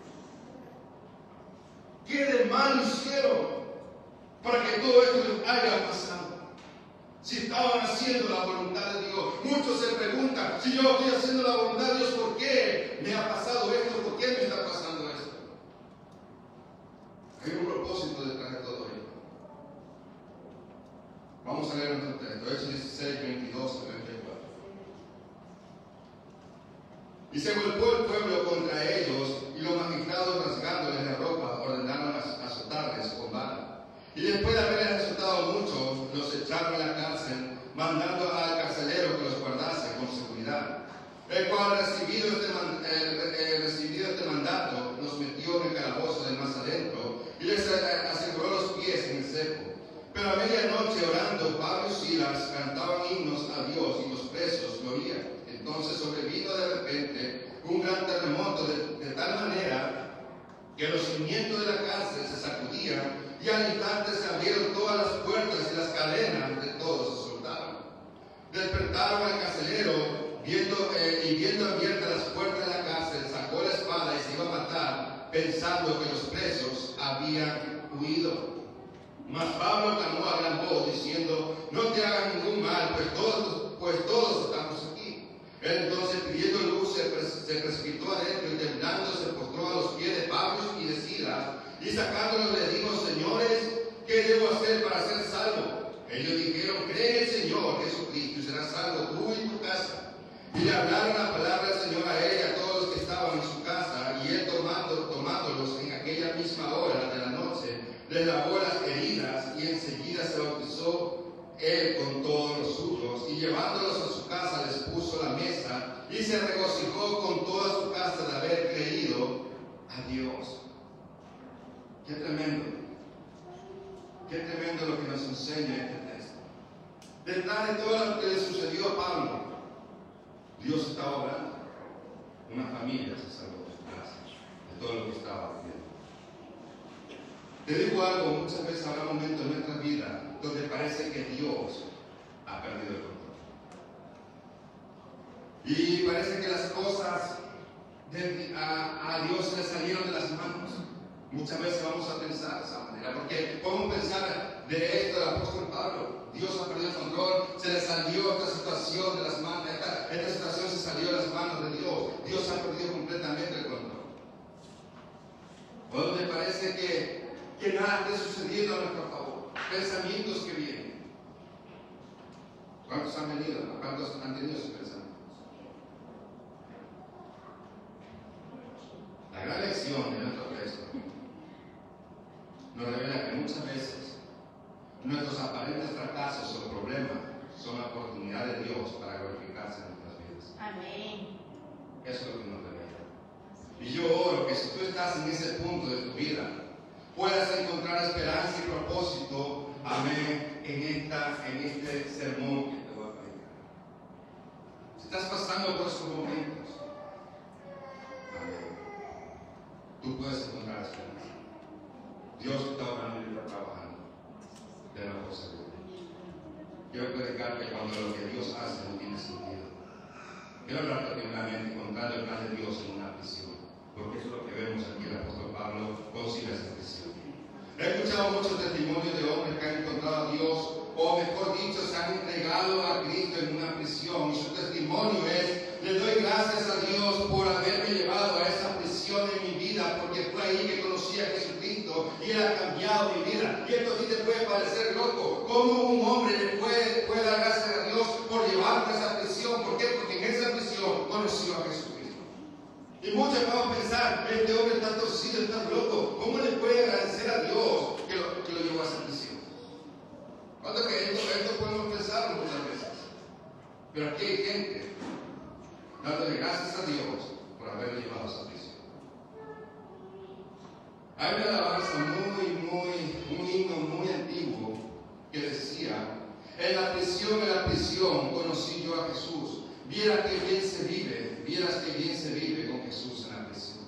¿Qué de mal hicieron para que todo esto les haya pasado? Si estaban haciendo la voluntad de Dios. Muchos se preguntan, si yo estoy haciendo la voluntad de Dios, ¿por qué me ha pasado esto? ¿Por qué me está pasando esto? Hay un propósito detrás de todo esto. Vamos a leer nuestro texto, Hechos 16, 22 al 24. Y se golpeó el pueblo contra ellos, y los magistrados, rasgándoles la ropa, ordenaron azotarles con vara. Y después de haberles azotado mucho, los echaron a la cárcel, mandando al carcelero que los guardase con seguridad, el cual, recibido este mandato, los metió en el calabozo de más adentro y les aseguró los pies en el cepo. Pero a medianoche, orando, Pablo y Silas cantaban himnos a Dios, y los presos lo oían. Entonces sobrevino de repente un gran terremoto de tal manera que los cimientos de la cárcel se sacudían, y al instante se abrieron todas las puertas y las cadenas de todos se soltaron. Despertaron al carcelero, viendo abiertas las puertas de la cárcel, sacó la espada y se iba a matar, pensando que los presos habían huido. Mas Pablo clamó a gran voz, diciendo: no te hagas ningún mal, pues todos estamos aquí. Él entonces, pidiendo luz, se precipitó adentro y temblando se postró a los pies de Pablo y de Silas, y sacándolos le dijo: señores, ¿qué debo hacer para ser salvo? Ellos dijeron: cree en el Señor Jesucristo y serás salvo tú y tu casa. Y le hablaron la palabra del Señor a él y a todos los que estaban en su casa, y él tomándolos en aquella misma hora de la noche, les lavó las heridas, y enseguida se bautizó él con todos los suyos, y llevándolos a su casa les puso la mesa, y se regocijó con toda su casa de haber creído a Dios. Qué tremendo lo que nos enseña este texto. Detrás de todo lo que le sucedió a Pablo, Dios estaba obrando. Una familia se salvó de todo lo que estaba viviendo. Te digo algo, muchas veces habrá momentos en nuestra vida donde parece que Dios ha perdido el control. Y parece que las cosas a Dios se le salieron de las manos. Muchas veces vamos a pensar de esa manera, porque podemos pensar de esto del apóstol Pablo: Dios ha perdido el control, se le salió esta situación de las manos, esta situación se salió de las manos de Dios, Dios ha perdido completamente el control. O donde parece que nada esté sucediendo a nuestro favor, pensamientos que vienen. ¿Cuántos han venido? ¿Cuántos han tenido esos pensamientos? La gran lección de nuestro texto nos revela que muchas veces nuestros aparentes fracasos o problemas son la oportunidad de Dios para glorificarse en nuestras vidas. Amén. Eso es lo que nos revela. Y yo oro que si tú estás en ese punto de tu vida, puedas encontrar esperanza y propósito, amén, en este sermón que te voy a predicar. Si estás pasando por esos momentos, amén, tú puedes encontrar esperanza. Dios está orando y está trabajando de la cosa de Dios. Quiero predicar que cuando lo que Dios hace no tiene sentido. Quiero hablar primeramente contando el plan de Dios en una prisión, porque eso es lo que vemos aquí el apóstol Pablo consigue esa prisión. He escuchado muchos testimonios de hombres que han encontrado a Dios, o mejor dicho, se han entregado a Cristo en una prisión, y su testimonio es: le doy gracias a Dios por haberme llevado a esa prisión en mi vida, porque fue ahí que conocí a Jesucristo y Él ha cambiado mi vida. Y esto sí te puede parecer loco. ¿Cómo un hombre le puede dar gracias a Dios por llevarme a esa prisión? ¿Por qué? Porque en esa prisión conoció a Jesucristo. Y muchos vamos a pensar: este hombre está torcido, está loco. ¿Cómo le puede agradecer a Dios que lo llevó a esa prisión? ¿Cuánto que esto podemos pensar muchas veces? Pero aquí hay gente dándole gracias a Dios por haberlo llevado a esa prisión. Hay una alabanza un himno muy antiguo que decía: en la prisión conocí yo a Jesús. Vieras que bien se vive con Jesús en la prisión.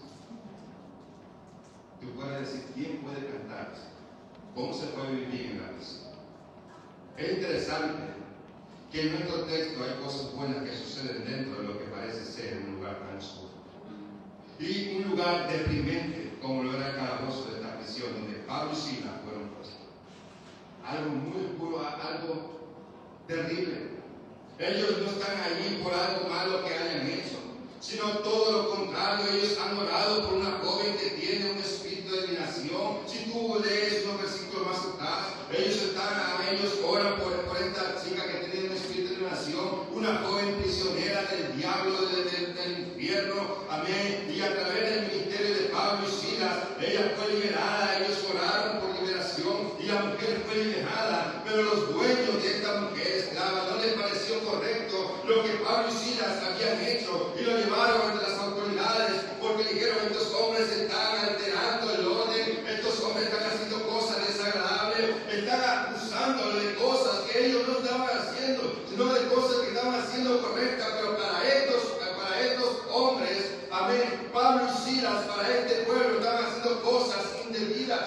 Tú puedes decir: ¿quién puede cantar? ¿Cómo se puede vivir en la prisión? Es interesante que en nuestro texto hay cosas buenas que suceden dentro de lo que parece ser un lugar tan oscuro. Y un lugar deprimente, como lo era el calabozo de esta prisión, donde Pablo y Silas fueron puestos. Algo muy oscuro, algo terrible. Ellos no están allí por algo malo que hayan hecho, sino todo lo contrario. Ellos han orado por una joven que tiene un espíritu de adivinación. Si tú lees unos versículos más atrás, ellos oran por esta chica que tiene un espíritu de adivinación, una joven prisionera del diablo, del infierno, amén. Y a través del ministerio de Pablo y Silas, ella fue liberada. Ellos oraron por liberación y la mujer fue liberada. Pero los dueños de esta mujer esclava no les pareció correcto lo que Pablo y Silas habían hecho, y lo llevaron ante las autoridades, porque dijeron: estos hombres están alterando el orden, estos hombres están haciendo cosas desagradables, están acusándole de cosas que ellos no estaban haciendo, sino de cosas que estaban haciendo correctas. Pero para estos hombres, amén, Pablo y Silas, para este pueblo, estaban haciendo cosas indebidas.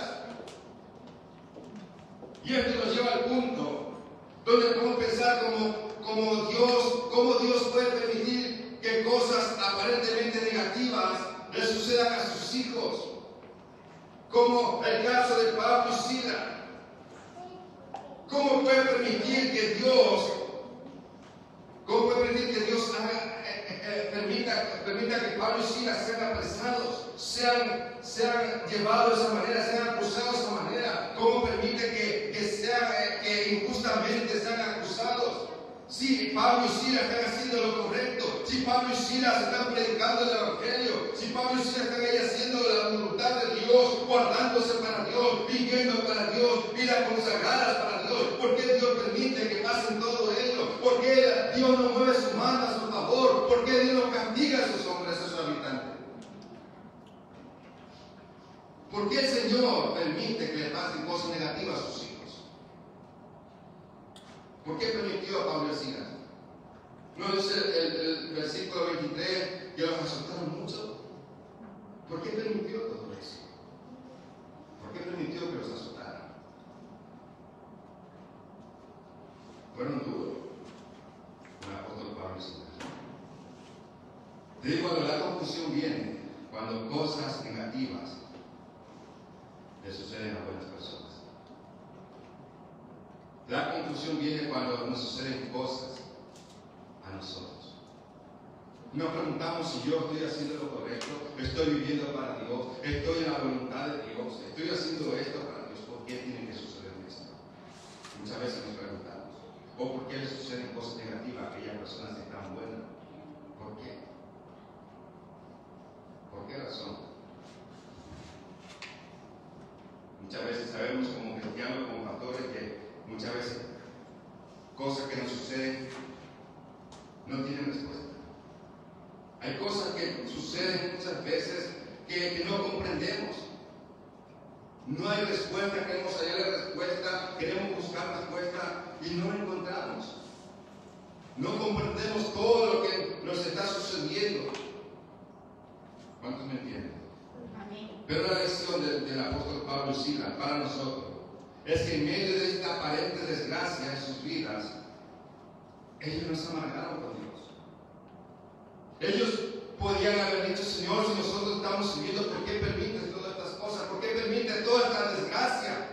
Y esto nos lleva al punto donde podemos pensar cómo Dios puede permitir que cosas aparentemente negativas le sucedan a sus hijos, como el caso de Pablo y Silas. ¿Cómo puede permitir que Dios permita que Pablo y Silas sean apresados, sean llevados de esa manera, sean acusados de esa manera? ¿Cómo permite que injustamente sean acusados? Si Pablo y Silas están haciendo lo correcto, si Pablo y Silas están predicando el Evangelio, si Pablo y Silas están ahí haciendo la voluntad de Dios, guardándose para Dios, viviendo para Dios, vidas consagradas para Dios, ¿por qué Dios permite que pasen todo ello? ¿Por qué Dios no mueve su mano a su favor? ¿Por qué Dios no castiga a esos hombres, a sus habitantes? ¿Por qué el Señor permite que le pasen cosas negativas a sus hijos? ¿Por qué permitió a Pablo y Silas? ¿No dice el versículo 23 que los azotaron mucho? ¿Por qué permitió todo eso? ¿Por qué permitió que los azotaran? Fueron duros con el apóstol Pablo y Silas. Te digo, cuando la confusión viene, cuando cosas negativas le suceden a buenas personas. La confusión viene cuando nos suceden cosas a nosotros. Nos preguntamos si yo estoy haciendo lo correcto, estoy viviendo para Dios, estoy en la voluntad de Dios, estoy haciendo esto para Dios. ¿Por qué tiene que suceder esto? Muchas veces nos preguntamos. ¿O por qué le suceden cosas negativas a aquellas personas que están buenas? ¿Por qué? ¿Por qué razón? Muchas veces sabemos como cristianos, como pastores, que muchas veces cosas que nos suceden no tienen respuesta. Hay cosas que suceden muchas veces que no No hay respuesta, queremos hallar la respuesta, queremos buscar respuesta y no la encontramos. No comprendemos todo lo que nos está sucediendo. ¿Cuántos me entienden? Amén. Pero la lección del apóstol Pablo y Silas para nosotros es que en medio de esta aparente desgracia en sus vidas, ellos no se amargaron con Dios. Ellos podían haber dicho: Señor, si nosotros estamos viviendo, ¿por qué permites todas estas cosas? ¿Por qué permites toda esta desgracia?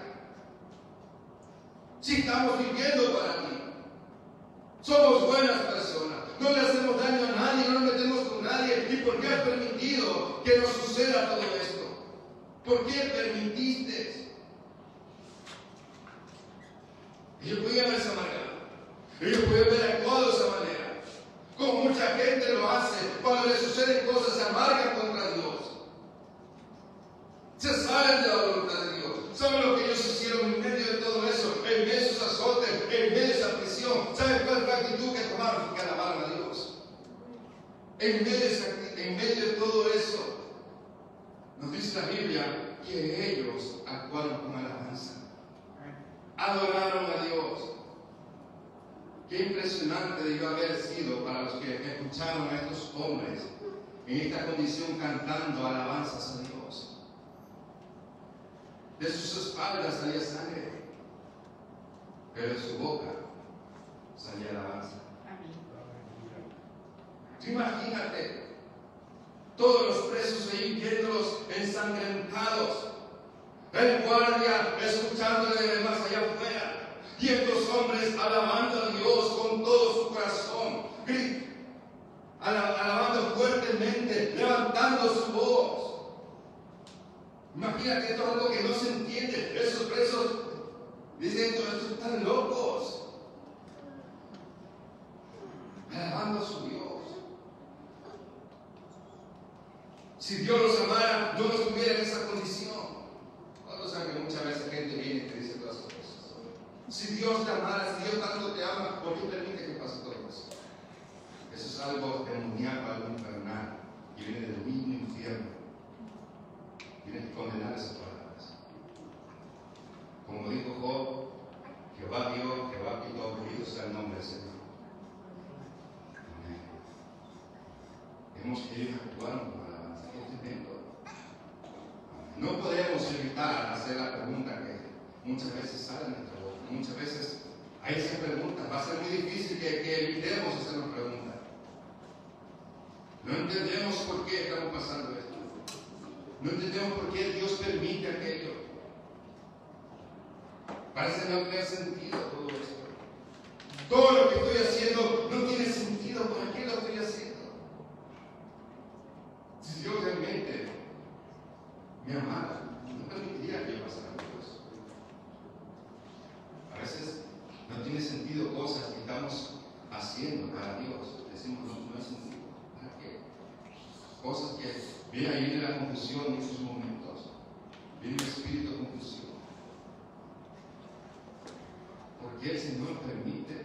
Si estamos viviendo para ti, somos buenas personas, no le hacemos daño a nadie, no nos metemos con nadie. ¿Y por qué has permitido que nos suceda todo esto? ¿Por qué permitiste? Ellos podían haberse amargado, ellos podían haber actuado de esa manera. Como mucha gente lo hace, cuando les suceden cosas se amargan contra Dios, se salen de la voluntad de Dios. ¿Saben lo que ellos hicieron en medio de todo eso? En medio de esos azotes, en medio de esa prisión. ¿Saben cuál fue la actitud que tomaron? Que alabaron a Dios. En medio de todo eso, nos dice la Biblia que ellos actuaron con alabanza, adoraron a Dios. Qué impresionante debió haber sido para los que escucharon a estos hombres en esta condición cantando alabanzas a Dios. De sus espaldas salía sangre, pero de su boca salía alabanza. Tú imagínate todos los presos ahí viéndolos ensangrentados, el guardia escuchándole de más allá afuera. Y estos hombres alabando a Dios con todo su corazón, alabando fuertemente, levantando su voz. Imagínate, esto es algo que no se entiende. Esos presos dicen: estos están locos, alabando a su Dios. Si Dios los amara, no los tuviera en esa condición. Cuando saben que muchas veces gente viene y te dice todas esas cosas. Si Dios te amara, si Dios tanto te ama, ¿por qué permite que pase todo eso? Eso es algo demoníaco, algo infernal, y viene del mismo infierno. Tiene que condenar esas palabras. Como dijo Job: Jehová dio, Jehová quitó, bendito sea el nombre del Señor. Amén. Vemos que ellos actuaron con alabanza. Qué tremendo. No podemos evitar hacer la pregunta que muchas veces sale de nuestra boca. Muchas veces hay esas preguntas. Va a ser muy difícil que evitemos hacernos preguntas. No entendemos por qué estamos pasando esto. No entendemos por qué Dios permite aquello. Parece no tener sentido todo esto. Todo lo que estoy haciendo no tiene sentido. ¿Para qué lo estoy haciendo? Si Dios realmente me amara, no permitiría que yo pasara por eso. A veces no tiene sentido cosas que estamos haciendo para Dios. Decimos: no hay sentido. ¿Para qué? Cosas que ahí viene la confusión en esos momentos. Viene el espíritu de confusión. ¿Por qué el Señor permite?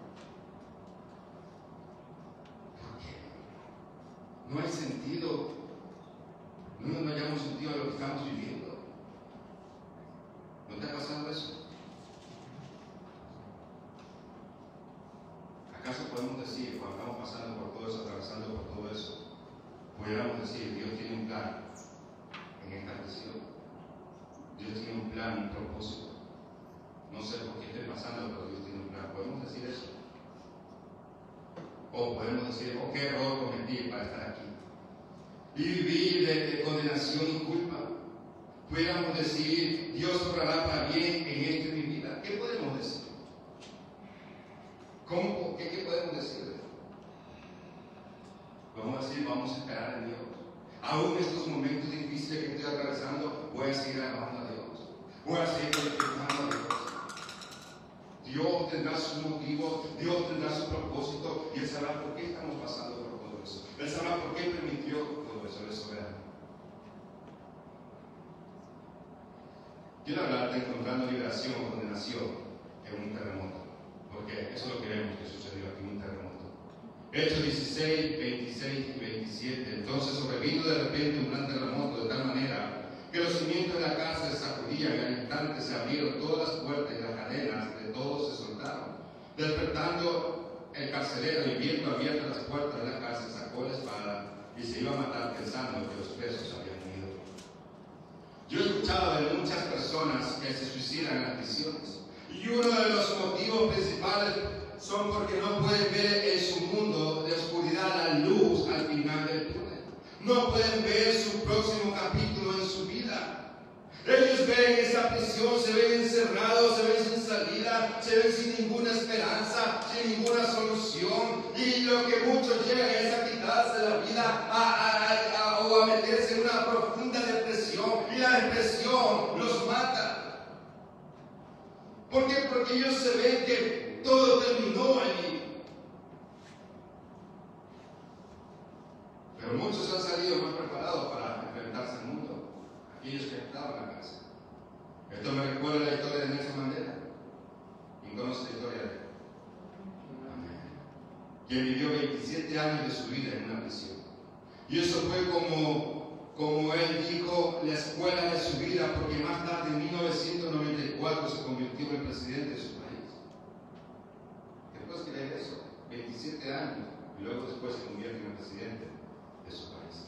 ¿Por qué? No hay sentido. No hallamos sentido a lo que estamos viviendo. ¿No te ha pasado eso? ¿Acaso podemos decir, cuando estamos pasando por todo eso, atravesando por todo eso, pudiéramos decir: Dios tiene un plan en esta prisión? Dios tiene un plan, un propósito. No sé por qué estoy pasando, pero Dios tiene un plan. ¿Podemos decir eso? O podemos decir: oh, qué error cometí para estar aquí y vivir de condenación y culpa. Pudiéramos decir: Dios obrará para bien en esto en mi vida. ¿Qué podemos decir? ¿Cómo? ¿Qué podemos decir? Vamos a decir: vamos a esperar en Dios. Aún en estos momentos difíciles que estoy atravesando, voy a seguir alabando a Dios. Voy a seguir glorificando a Dios. Dios tendrá sus motivos, Dios tendrá su propósito, y Él sabrá por qué estamos pasando por todo eso. Él sabrá por qué permitió todo eso. Él es soberano. Quiero hablar de encontrando liberación o condenación en un terremoto, porque eso es lo que vemos que sucedió aquí en un terremoto. Hechos 16, 26 y 27. Entonces sobrevino de repente un gran terremoto, de tal manera que los cimientos de la casa se sacudían maravilla, en el instante se abrieron todas las puertas y las cadenas de todos se soltaron. Despertando el carcelero y viendo abiertas las puertas de la cárcel, sacó la espada y se iba a matar pensando que los presos habían ido. Yo he escuchado de muchas personas que se suicidan en las prisiones, y uno de los motivos principales son porque no pueden ver en su mundo de oscuridad la luz al final del túnel. No pueden ver su próximo capítulo en su vida. Ellos ven esa prisión, se ven encerrados, se ven sin salida, se ven sin ninguna esperanza, sin ninguna solución. Y lo que muchos llegan es a quitarse la vida o a meterse en una profunda depresión. Y la depresión los mata. ¿Por qué? Porque ellos se ven que todo terminó allí. Pero muchos han salido más preparados para enfrentarse al mundo. Aquellos que estaban en la cárcel. Esto me recuerda la historia de Nelson Mandela. ¿Quién conoce la historia de él? Amén. Quien vivió 27 años de su vida en una prisión. Y eso fue como él dijo, la escuela de su vida, porque más tarde, en 1994, se convirtió en el presidente de su país. ¿Qué puedes creer eso? 27 años, y luego después se convierte en el presidente de su país.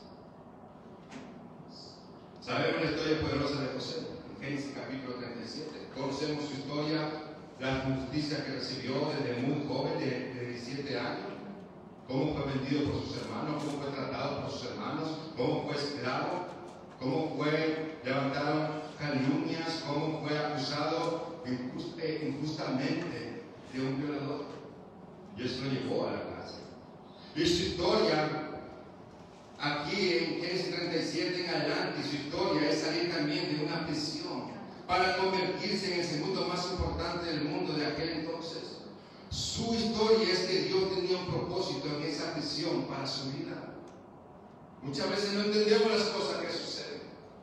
Sabemos la historia poderosa de José, en Génesis capítulo 37. Conocemos su historia, la justicia que recibió desde muy joven, de 17 años. Cómo fue vendido por sus hermanos, cómo fue tratado por sus hermanos, cómo fue esclavo, cómo fue levantado calumnias, cómo fue acusado injustamente de un violador. Y eso lo llevó a la cárcel. Y su historia, aquí en Génesis 37 en adelante, su historia es salir también de una prisión para convertirse en el segundo más importante del mundo de aquel entonces. Su historia es que Dios tenía un propósito en esa prisión para su vida. Muchas veces no entendemos las cosas que suceden.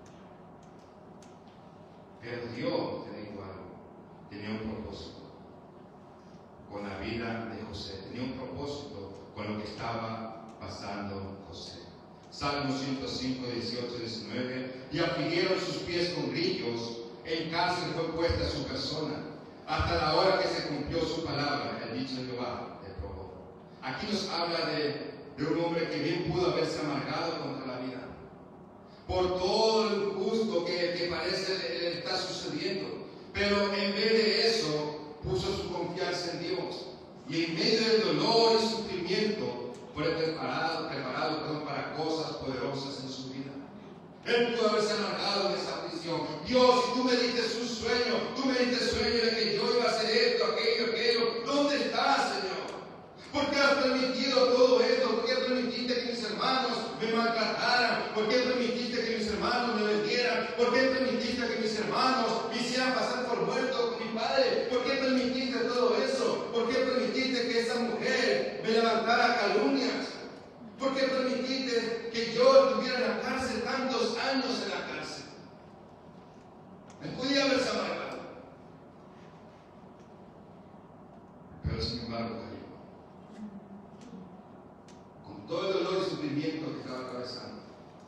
Pero Dios, te digo algo, tenía un propósito con la vida de José. Tenía un propósito con lo que estaba pasando José. Salmo 105, 18, 19. Y afligieron sus pies con grillos, en cárcel fue puesta su persona, hasta la hora que se cumplió su palabra, el dicho de Jehová le probó. Aquí nos habla de un hombre que bien pudo haberse amargado contra la vida, por todo lo injusto que parece le está sucediendo. Pero en vez de eso, puso su confianza en Dios. Y en medio del dolor y sufrimiento, fue preparado para cosas poderosas en su vida. Él pudo haberse amargado en esa prisión. Dios, si tú me diste un sueño, tú me diste el sueño de que yo iba a hacer esto, aquello, ¿dónde estás, Señor? ¿Por qué has permitido todo esto? ¿Por qué permitiste que mis hermanos me maltrataran? ¿Por qué permitiste que mis hermanos me vendieran? ¿Por qué permitiste que mis hermanos me hicieran pasar por muerto con mi padre? ¿Por qué permitiste todo eso? ¿Por qué permitiste que esa mujer me levantara calumnias? ¿Por qué permitiste que yo estuviera en la cárcel tantos años en la cárcel? Me podía haberse amargado. Pero sin embargo cayó. Con todo el dolor y sufrimiento que estaba atravesando.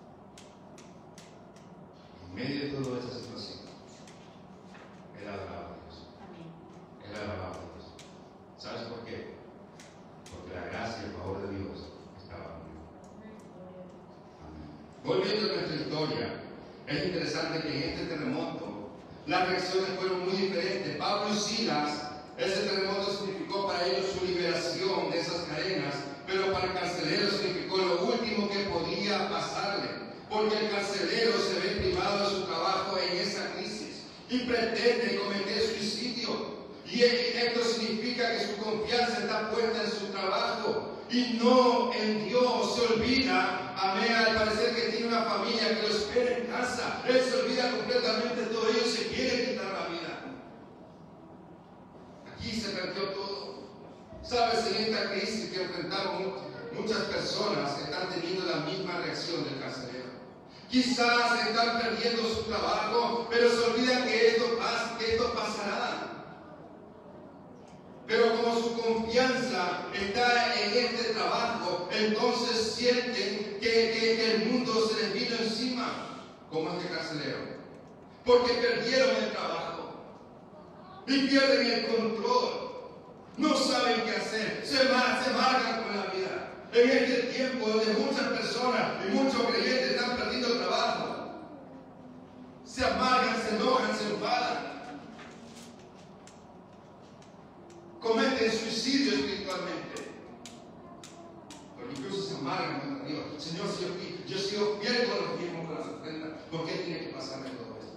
En medio de toda esa situación, él alababa a Dios. Él alababa a Dios. ¿Sabes por qué? Porque la gracia y el favor de Dios estaba con él. Amén. Volviendo a nuestra historia, es interesante que en este terremoto las reacciones fueron muy diferentes. Pablo y Silas, ese terremoto significó para ellos su liberación de esas cadenas, pero para el carcelero significó lo último que podía pasarle, porque el carcelero se ve privado de su trabajo en esa crisis y pretende cometer suicidio. Y esto significa que su confianza está puesta en su trabajo y no en Dios. Se olvida, amén, al parecer que tiene una familia que lo espera en casa. Él se olvida completamente de todo ello y se quiere quitar la vida. Aquí se perdió todo. Sabes, en esta crisis que enfrentamos, muchas personas están teniendo la misma reacción del carcelero. Quizás están perdiendo su trabajo, pero se olvidan que esto pasará. Pero como su confianza está en este trabajo, entonces sienten que el mundo se les vino encima, como este carcelero. porque perdieron el trabajo y pierden el control. No saben qué hacer, se amargan con la vida. En este tiempo donde muchas personas y muchos creyentes están perdiendo trabajo, se amargan, se enojan, se enfadan, cometen suicidio espiritualmente, porque incluso se amargan contra Dios. Señor, si yo sigo fiel con los mismos, con las ofrendas, ¿por qué tiene que pasarme todo esto?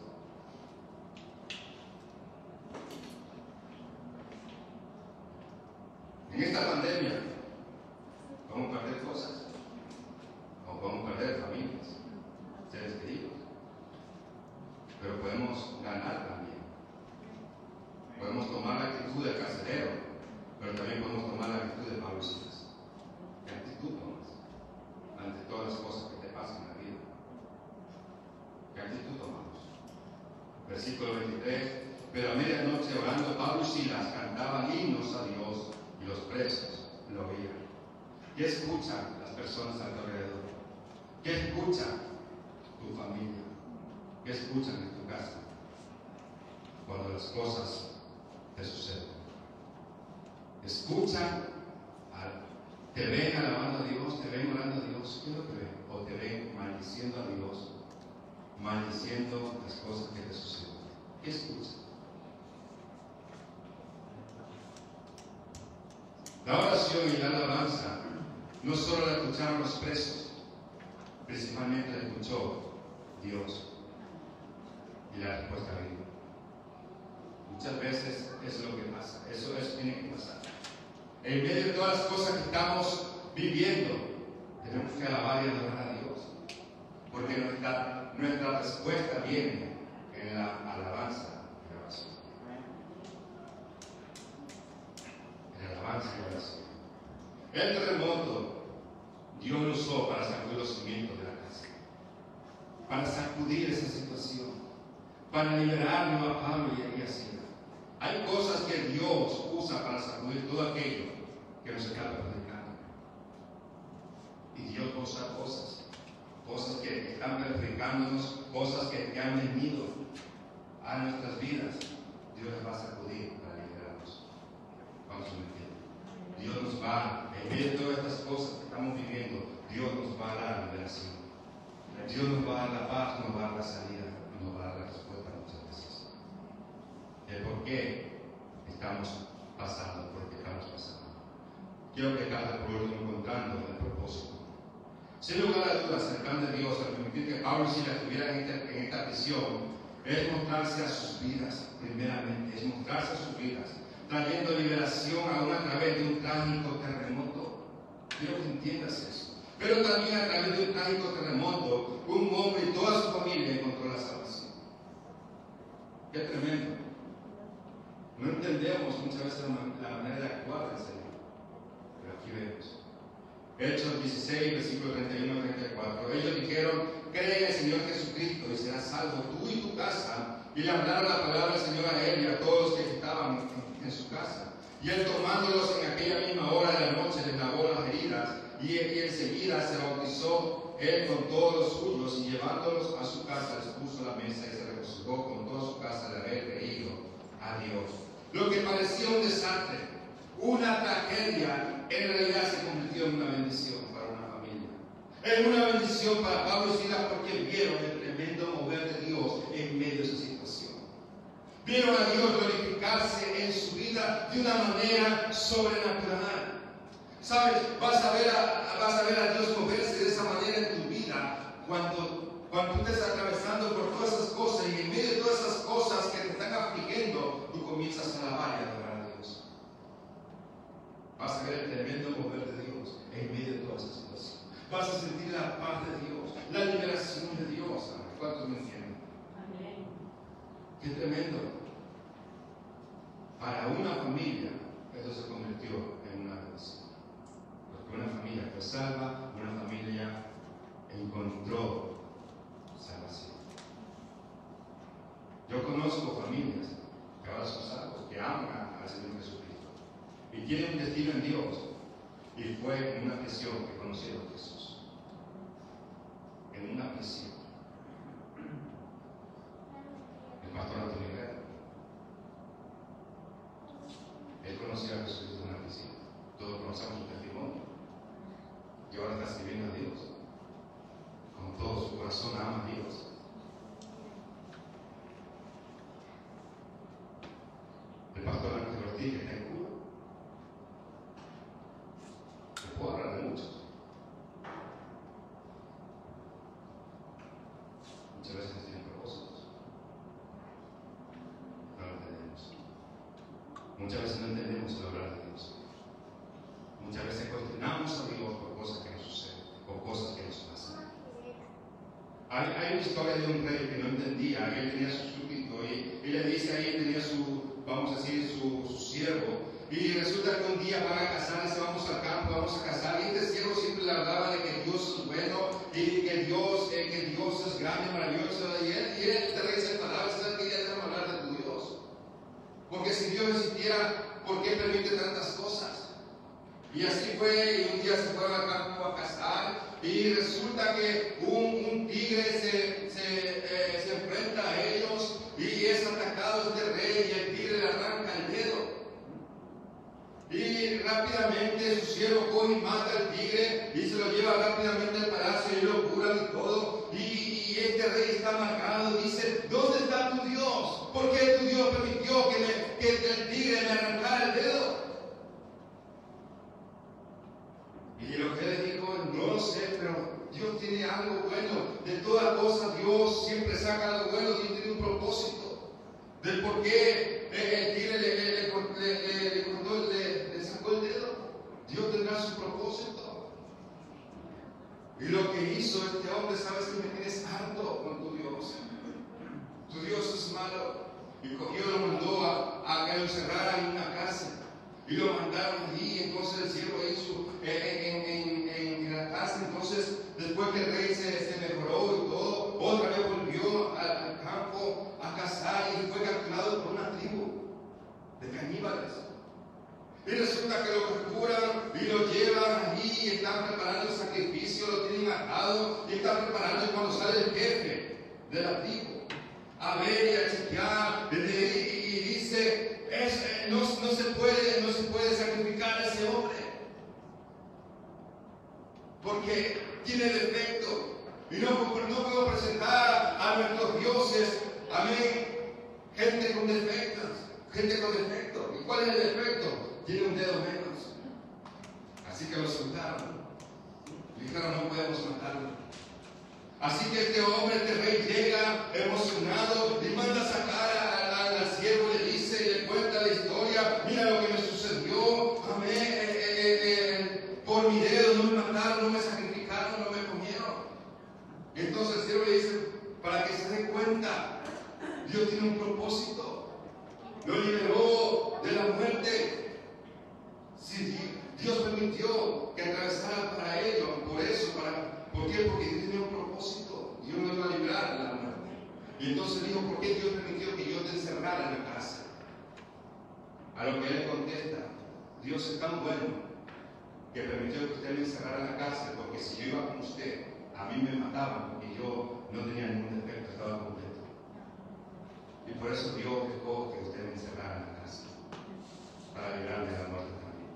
En esta pandemia vamos a perder cosas, o vamos a perder familias, seres queridos, pero podemos ganar también. Podemos tomar la actitud del carcelero, pero también podemos tomar la actitud de Pablo y Silas. ¿Qué actitud tomas ante todas las cosas que te pasan en la vida? ¿Qué actitud tomamos? Versículo 23. Pero a medianoche, orando, Pablo y Silas cantaban himnos a Dios, y los presos lo oían. ¿Qué escuchan las personas a tu alrededor? ¿Qué escucha tu familia? ¿Qué escuchan en tu casa cuando las cosas te suceden? ¿Escuchan? ¿Te ven alabando a Dios? ¿Te ven orando a Dios? ¿Qué es lo que ven? ¿O te ven maldiciendo a Dios? Maldiciendo las cosas que te suceden. ¿Qué escuchan? La oración y la alabanza no solo la escucharon los presos, principalmente la escuchó Dios. Y la respuesta vino. Muchas veces es lo que pasa. Eso tiene que pasar. En medio de todas las cosas que estamos viviendo, tenemos que alabar y adorar a Dios. Porque nuestra respuesta viene en la alabanza y la oración. En la alabanza y la oración. El terremoto, Dios lo usó para sacudir los cimientos de la casa. Para sacudir esa situación. Para liberarnos a Pablo y a Silas. Hay cosas que Dios usa para sacudir todo aquello que nos está perjudicando. Y Dios usa cosas que están perjudicándonos, cosas que han venido a nuestras vidas. Dios las va a sacudir para liberarnos. Vamos a entienden. Dios nos va, en medio de todas estas cosas que estamos viviendo, Dios nos va a dar la liberación. Dios nos va a dar la paz, nos va a dar la salida, nos va a dar la respuesta muchas veces. El por qué estamos pasando, por qué estamos pasando. Quiero que cada por último encontrando el propósito. Sin lugar a dudas, el plan de Dios al permitir que Pablo y Silas estuvieran en esta prisión es mostrarse a sus vidas, primeramente, es mostrarse a sus vidas, trayendo liberación aún a través de un trágico terremoto. Quiero que entiendas eso. Pero también a través de un trágico terremoto, un hombre y toda su familia encontró la salvación. Qué tremendo. No entendemos muchas veces la manera de actuar del Señor. Pero aquí vemos. Hechos 16, versículo 31 y 34. Ellos dijeron: cree en el Señor Jesucristo y serás salvo tú y tu casa. Y le hablaron la palabra del Señor a él y a todos los que estaban en su casa. Y él, tomándolos en aquella misma hora de la noche, les lavó las heridas. Y enseguida se bautizó él con todos los suyos, y llevándolos a su casa les puso la mesa y se regocijó con toda su casa de haber creído a Dios. Lo que parecía un desastre, una tragedia, en realidad se convirtió en una bendición para una familia. En una bendición para Pablo y Silas, porque vieron el tremendo mover de Dios en medio de esa situación. Vieron a Dios glorificarse en su vida de una manera sobrenatural. ¿Sabes? Vas a ver a Dios moverse de esa manera en tu vida cuando tú estés atravesando por todas esas cosas, y en medio de todas esas cosas que te están afligiendo, tú comienzas a alabar y a adorar a Dios. Vas a ver el tremendo mover de Dios en medio de todas esas situaciones. Vas a sentir la paz de Dios, la liberación de Dios. ¿Cuántos me entienden? Amén. Qué tremendo. Para una familia, esto se convirtió en una bendición. Porque una familia fue salva, una familia encontró salvación. Yo conozco familias que ahora son salvos, que aman al Señor Jesucristo y tienen un destino en Dios. Y fue en una prisión que conocieron a Jesús. En una prisión. Muchas veces no entendemos el obrar de Dios. Muchas veces cuestionamos a Dios por cosas que nos suceden, por cosas que nos pasan. Hay una historia de un rey que no entendía. Él tenía su súbdito y le dice ahí, tenía su, vamos a decir, su siervo. Y resulta que un día van a casarse, vamos al campo, vamos a casar. Y este siervo siempre le hablaba de que Dios es bueno y que Dios es grande, maravilloso. Y él te rey se enfadaba, ¿sabes qué? Ya debemos hablar de tu Dios. Porque si Dios existiera, ¿por qué permite tantas cosas? Y así fue, y un día se fueron al campo a cazar, y resulta que un tigre se enfrenta a ellos, y es atacado este rey, y el tigre le arranca el dedo. Y rápidamente su siervo coge y mata al tigre, y se lo lleva rápidamente al palacio, y lo curan y todo. Y este rey está amargado, dice, ¿dónde está tu Dios? ¿Por qué tu Dios permitió que el tigre me arrancara el dedo? Y lo que él dijo, no lo sé, pero Dios tiene algo bueno. De todas cosas, Dios siempre saca algo bueno. Dios tiene un propósito. Del por qué el tigre le sacó el dedo. Dios tendrá su propósito. Y lo que hizo este hombre, sabes que me tienes harto con tu Dios. Tu Dios es malo. Y cogió, lo mandó a que lo encerrara en una casa. Y lo mandaron allí, entonces el siervo hizo en la casa. Entonces, después que el rey se mejoró y todo, otra vez volvió al campo a cazar y fue capturado por una tribu de caníbales. Y resulta que lo capturan y lo llevan allí y están preparando el sacrificio, lo tienen atado y están preparando. Y cuando sale el jefe de la tribu a ver y a chequear, y dice, no se puede sacrificar a ese hombre porque tiene defecto y no puedo presentar a nuestros dioses, amén, gente con defectos. ¿Y cuál es el defecto? Tiene un dedo menos. Así que lo soltaron. Dijeron, no podemos matarlo. Así que este hombre, este rey, llega emocionado y manda a sacar al siervo, le dice y le cuenta la historia. Mira lo que me sucedió, amén, por mi dedo no me mataron, no me sacrificaron, no me comieron. Entonces el siervo le dice, para que se dé cuenta, Dios tiene un propósito. Lo liberó de la muerte. Sí, Dios permitió que atravesara para ello, por eso, ¿por qué? Porque Dios tenía un propósito. Dios no iba a librar de la muerte. Y entonces dijo, ¿por qué Dios permitió que yo te encerrara en la casa? A lo que él contesta, Dios es tan bueno que permitió que usted me encerrara en la cárcel, porque si yo iba con usted, a mí me mataban, porque yo no tenía ningún defecto, estaba completo. Y por eso Dios dejó que usted me encerrara en la cárcel, para librarme de la muerte también.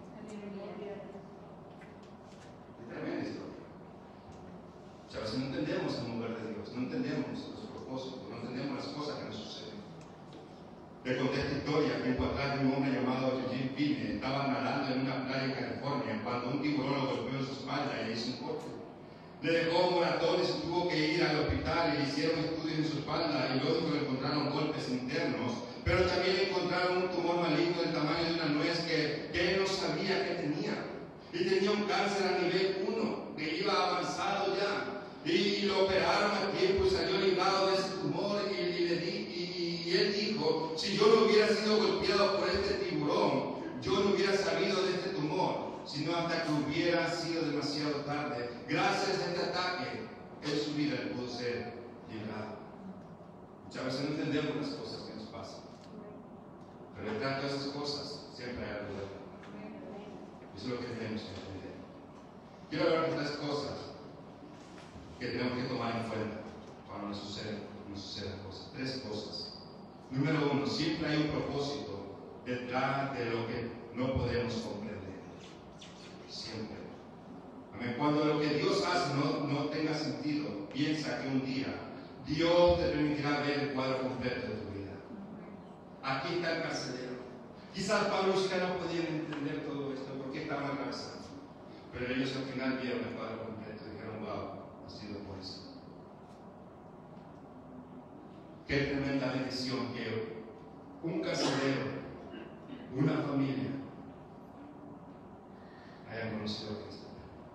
Es tremenda historia. A veces no entendemos el mover de Dios, no entendemos los propósitos, no entendemos las cosas que nos suceden. Le conté esta historia tiempo atrás de un hombre llamado Eugene Pine. Estaba nadando en una playa en California cuando un tiburón lo golpeó en su espalda y le hizo un corte. Le dejó moratones y tuvo que ir al hospital y le hicieron estudios en su espalda y luego le encontraron golpes internos, pero también encontraron un tumor maligno del tamaño de una nuez que él no sabía que tenía. Y tenía un cáncer a nivel 1, que iba avanzado ya. Y lo operaron a tiempo y salió librado de ese tumor. Y él dijo, si yo no hubiera sido golpeado por este tiburón, yo no hubiera sabido de este tumor, sino hasta que hubiera sido demasiado tarde. Gracias a este ataque, en su vida pudo ser librado. Muchas veces no entendemos las cosas que nos pasan, pero detrás de esas cosas siempre hay algo bueno. Eso es lo que tenemos que entender. Quiero hablar de 3 cosas que tenemos que tomar en cuenta cuando nos suceden cosas. 3 cosas. Número 1, siempre hay un propósito detrás de lo que no podemos comprender. Siempre. Amén. Cuando lo que Dios hace no tenga sentido, piensa que un día Dios te permitirá ver el cuadro completo de tu vida. Aquí está el carcelero. Quizás Pablo y Sila no podían entender todo esto, porque estaban atravesando. Pero ellos al final vieron el cuadro completo y dijeron, wow, ha sido por eso. Qué tremenda bendición que un carcelero una familia hayan conocido a Cristo.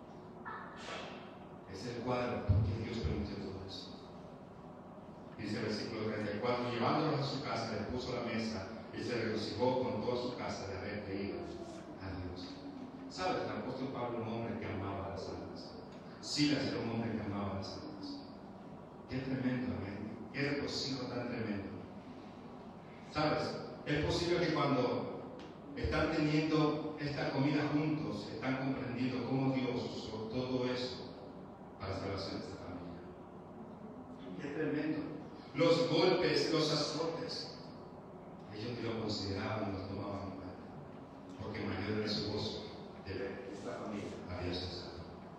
Es el cuadro porque Dios permitió todo eso. Dice el versículo 34, llevándolos a su casa, les puso la mesa y se regocijó con toda su casa de haber creído a Dios. ¿Sabes? El apóstol Pablo era un hombre que amaba a las almas. Silas era un hombre que amaba a las almas. Qué tremendo, amén. Qué regocijo tan tremendo. ¿Sabes? Es posible que cuando están teniendo esta comida juntos, están comprendiendo cómo Dios usó todo eso para la salvación de esta familia. Qué tremendo. Los golpes, los azotes, ellos ni lo consideraban, los tomaban en cuenta, porque mayor era su gozo de ver que esta familia había cesado.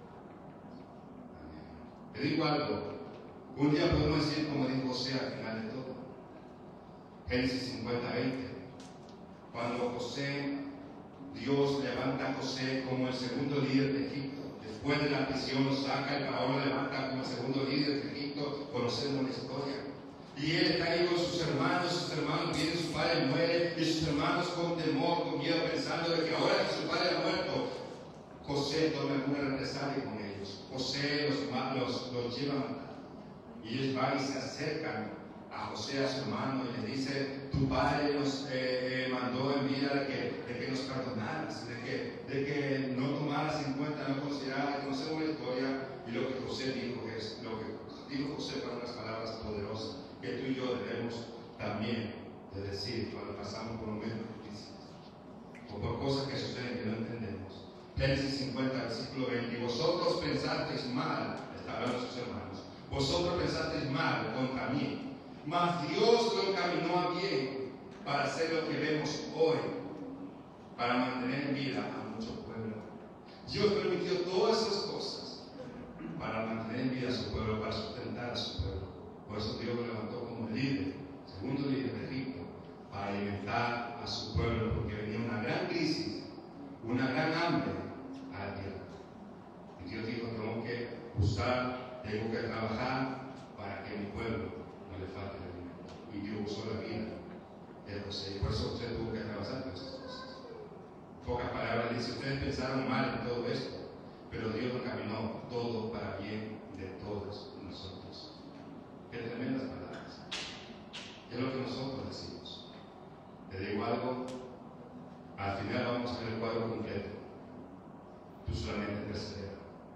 Amén. Te digo algo, un día podemos decir como dijo José al final de todo. Génesis 50:20. Cuando José, Dios levanta a José como el segundo líder de Egipto. Después de la prisión lo saca, el faraón lo levanta como el segundo líder de Egipto. Conocemos la historia. Y él está ahí con sus hermanos vienen, su padre muere, y sus hermanos con temor, con miedo, pensando de que ahora que su padre ha muerto, José toma alguna represalia con ellos. José los lleva a matar. Y ellos van y se acercan a José, a su hermano, y le dice: tu padre nos mandó en vida de que nos perdonaras, de que no tomaras en cuenta, no consideraras. Conocemos la historia, y lo que José dijo es, lo que dijo José fueron unas palabras poderosas que tú y yo debemos también de decir cuando pasamos por momentos difíciles o por cosas que suceden que no entendemos. Génesis 50, versículo 20. Y vosotros pensasteis mal, está hablando sus hermanos, vosotros pensasteis mal contra mí, mas Dios lo encaminó a bien para hacer lo que vemos hoy, para mantener en vida a mucho pueblo. Dios permitió todas esas cosas para mantener en vida a su pueblo, para sustentar a su pueblo. Por eso Dios lo levantó como líder, segundo líder de Egipto, para alimentar a su pueblo, porque venía una gran crisis, una gran hambre a la tierra. Y Dios dijo: tengo que usar, tengo que trabajar para que a mi pueblo no le falte el alimento. Y Dios usó la vida de José, y por eso José tuvo que atravesar todas esas cosas. En pocas palabras dice: ustedes pensaron mal en todo esto, pero Dios encaminó todo para bien de todos nosotros. Qué tremendas palabras. Es lo que nosotros decimos. Te digo algo, al final vamos a ver el cuadro completo. Tú solamente persevera.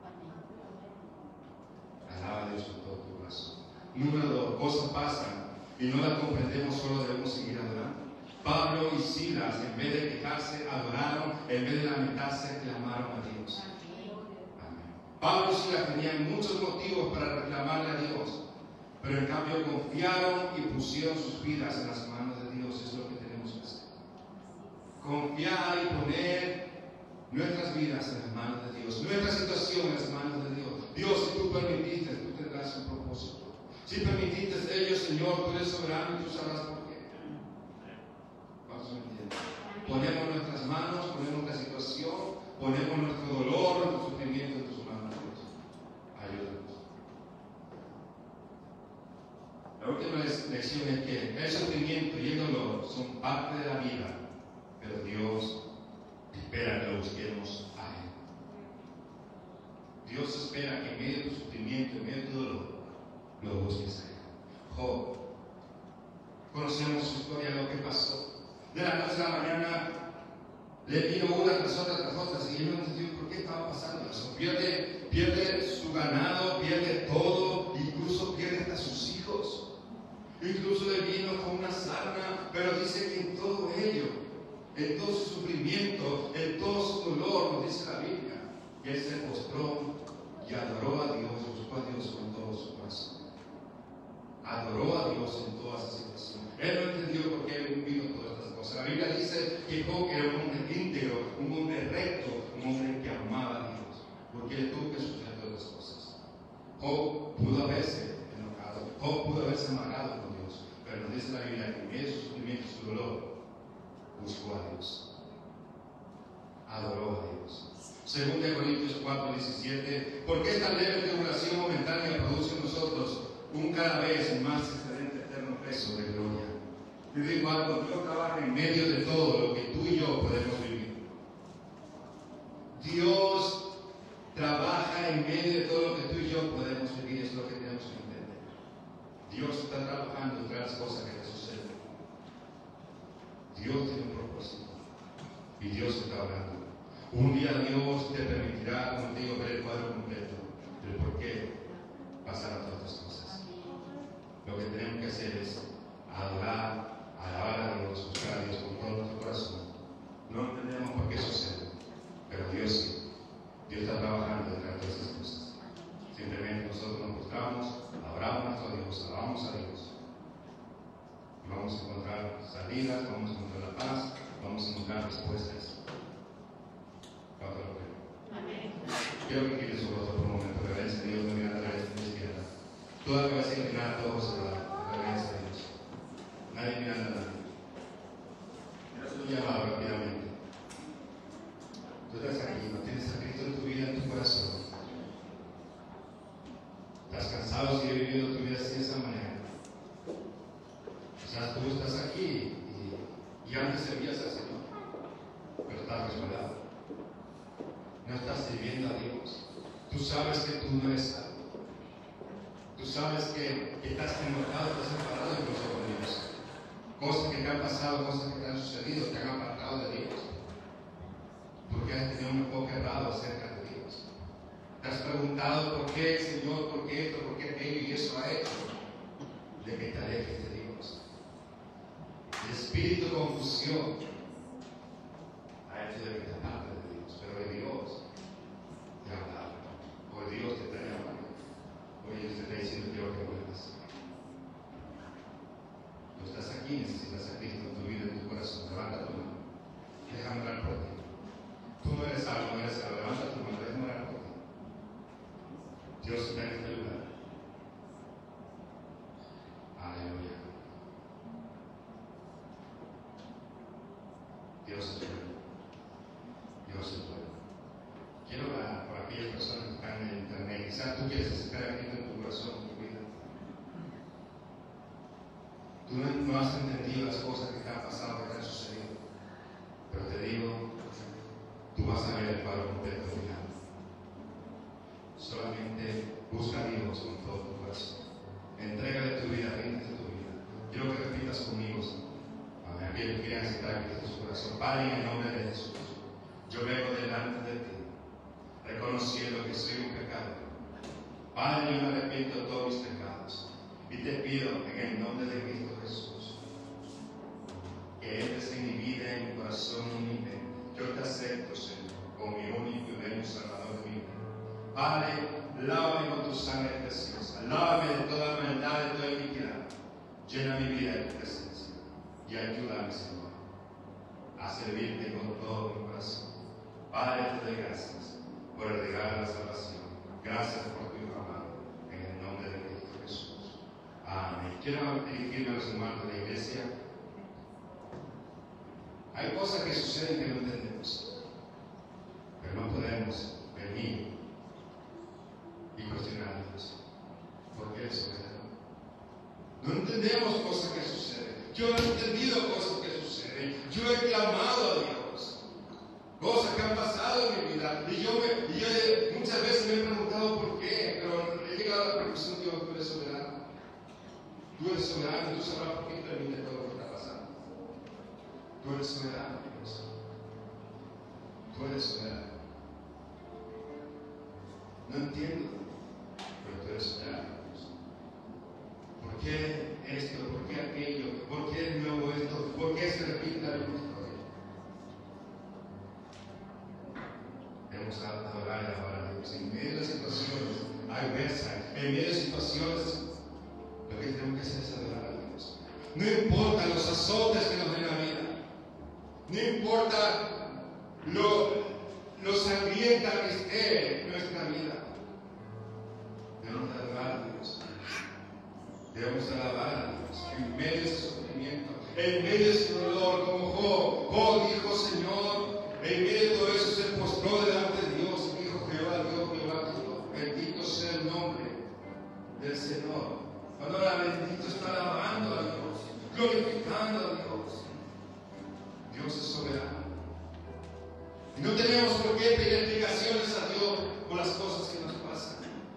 Alaba a Dios con todo tu corazón. Número 2, cosas pasan y no las comprendemos, solo debemos seguir adorando. Pablo y Silas, en vez de quejarse, adoraron, en vez de lamentarse, clamaron a Dios. Amén. Pablo y Silas tenían muchos motivos para reclamarle a Dios, pero en cambio confiaron y pusieron sus vidas en las manos de Dios. Es lo que tenemos que hacer. Confiar y poner nuestras vidas en las manos de Dios, nuestra situación en las manos de Dios. Dios, si tú permitiste, tú tendrás un propósito. Si permitiste ellos, Señor, tú eres soberano y tú sabrás por qué. ¿Cuántos me entienden? Ponemos nuestras manos, ponemos nuestra situación, ponemos nuestro dolor, nuestro sufrimiento en tus manos, Dios. Ayúdanos. La última lección es que el sufrimiento y el dolor son parte de la vida, pero Dios espera que lo busquemos a Él. Dios espera que en medio de tu sufrimiento, en medio de tu dolor, lo busques a Él. Job, conocemos su historia, lo que pasó. De la noche a la mañana le vino una tras otra, y él no entendió por qué estaba pasando eso. Pierde su ganado, pierde todo, incluso pierde hasta sus hijos. Incluso le vino con una sarna, pero dice que en todo ello, en todo su sufrimiento, en todo su dolor, nos dice la Biblia, que él se postró y adoró a Dios, buscó a Dios con todo su corazón. Adoró a Dios en toda esa situación. Él no entendió por qué él vino todas estas cosas. La Biblia dice que Job era un hombre íntegro, un hombre recto, un hombre que amaba a Dios, porque él tuvo que sufrir todas estas cosas. Job pudo haberse enojado, Job pudo haberse amargado con Dios, pero nos dice la Biblia que en medio de su sufrimiento y su dolor, buscó a Dios, adoró a Dios. 2 Corintios 4:17, porque esta leve tribulación momentánea produce en nosotros un cada vez más excelente eterno peso de gloria. Te digo algo, Dios trabaja en medio de todo lo que tú y yo podemos vivir. Dios trabaja en medio de todo lo que tú y yo podemos vivir, es lo que tenemos que entender. Dios está trabajando entre las cosas que te suceden. Dios tiene un propósito y Dios está hablando. Un día Dios te permitirá, como te digo, ver el cuadro completo del por qué pasaron todas estas cosas. Lo que tenemos que hacer es adorar, alabar a Dios, buscar a Dios con todo nuestro corazón. No entendemos por qué sucede, pero Dios sí. Dios está trabajando detrás de esas cosas. Simplemente nosotros nos buscamos, adoramos a nuestro Dios, alabamos a Dios. Y vamos a encontrar salidas, vamos a encontrar la paz, vamos a encontrar respuestas. ¿Cuánto lo creo? Amén. Quiero que quieres su rostro por un momento, reverencia a Dios, no mirando a la derecha ni izquierda. Toda la cabeza inclinada, todos cerrados, reverencia a Dios. Nadie mirando a nadie. Quiero hacer un llamado rápidamente. Tú estás aquí, no tienes a Cristo en tu vida, en tu corazón. Estás cansado de seguir viviendo tu vida así de esa manera. Quizás tú estás aquí y antes servías al Señor, pero estás resbalado. No estás sirviendo a Dios. Tú sabes que tú no eres salvo. Tú sabes que estás enojado, estás separado incluso con Dios. Cosas que te han pasado, cosas que te han sucedido, te han apartado de Dios. Porque has tenido un enfoque errado acerca de Dios. Te has preguntado por qué, Señor, por qué esto, por qué aquello, y eso ha hecho de que te alejes de Dios. El espíritu de confusión ha hecho de que te apartes de Dios, pero hoy Dios te ha hablado. Hoy Dios te está llamando. Hoy Dios te está diciendo quiero que vuelvas. No estás aquí, necesitas a Cristo en tu vida, en tu corazón. Levanta tu mano. Déjame orar por ti. Tú no eres salvo, no eres salvo. Levanta tu mano, déjame orar por ti. Dios está en este lugar. Aleluya. Dios es bueno. Dios es bueno. Quiero orar por aquellas personas que están en el internet. Quizás tú quieres acercar a Cristo en tu corazón, en tu vida. Tú no has entendido las cosas que te han pasado, que te han sucedido. Pero te digo, tú vas a ver el cuadro completo al final. Solamente busca a Dios con todo tu corazón. Entrégale tu vida, ríndete tu vida. Quiero que repitas conmigo, aquellos que quieran aceptar a Cristo en su corazón. Padre, en el nombre de Jesús, yo vengo delante de ti, reconociendo que soy un pecador. Padre, yo me arrepiento de todos mis pecados y te pido en el nombre de Cristo Jesús que entres en mi vida, en mi corazón y en mi mente. Yo te acepto, Señor, como mi único y reino Salvador de mi vida. Padre, lávame con tu sangre preciosa, lávame de toda maldad, de toda iniquidad. Llena mi vida de tu presencia y ayúdame, Señor, a servirte con todo mi corazón. Padre, te doy gracias por el regalo de la salvación. Gracias por tu Hijo amado, en el nombre de Cristo Jesús. Amén. Quiero dirigirme a los hermanos de la iglesia. Hay cosas que suceden que no entendemos, pero no podemos venir y cuestionar a Dios. ¿Por qué eso? No entendemos cosas que suceden. Yo no he entendido cosas que suceden. Yo he clamado a Dios. Cosas que han pasado en mi vida. Y yo muchas veces me he preguntado por qué, pero he llegado a la conclusión: Dios, tú eres soberano. Tú eres soberano, tú sabrás por qué permite todo lo que está pasando. Tú eres soberano, Dios. Tú eres soberano. No entiendo, pero tú eres soberano, Dios. ¿Por qué esto? ¿Por qué aquello? ¿Por qué de nuevo esto? ¿Por qué se repite la misma historia? Debemos adorar y alabar a Dios. En medio de situaciones adversas, en medio de situaciones, lo que tenemos que hacer es adorar a Dios. No importa los azotes que nos den la vida. No importa lo sangrienta que esté nuestra vida. Debemos adorar a Dios. Debemos alabar a Dios en medio de ese sufrimiento, en medio de ese dolor, como Job dijo: Señor, en medio de todo eso se postró delante de Dios y dijo: Jehová, bendito sea el nombre del Señor. Cuando la bendito está alabando a Dios, glorificando a Dios. Dios es soberano. Y no tenemos por qué pedir explicaciones a Dios por las cosas que nos pasan.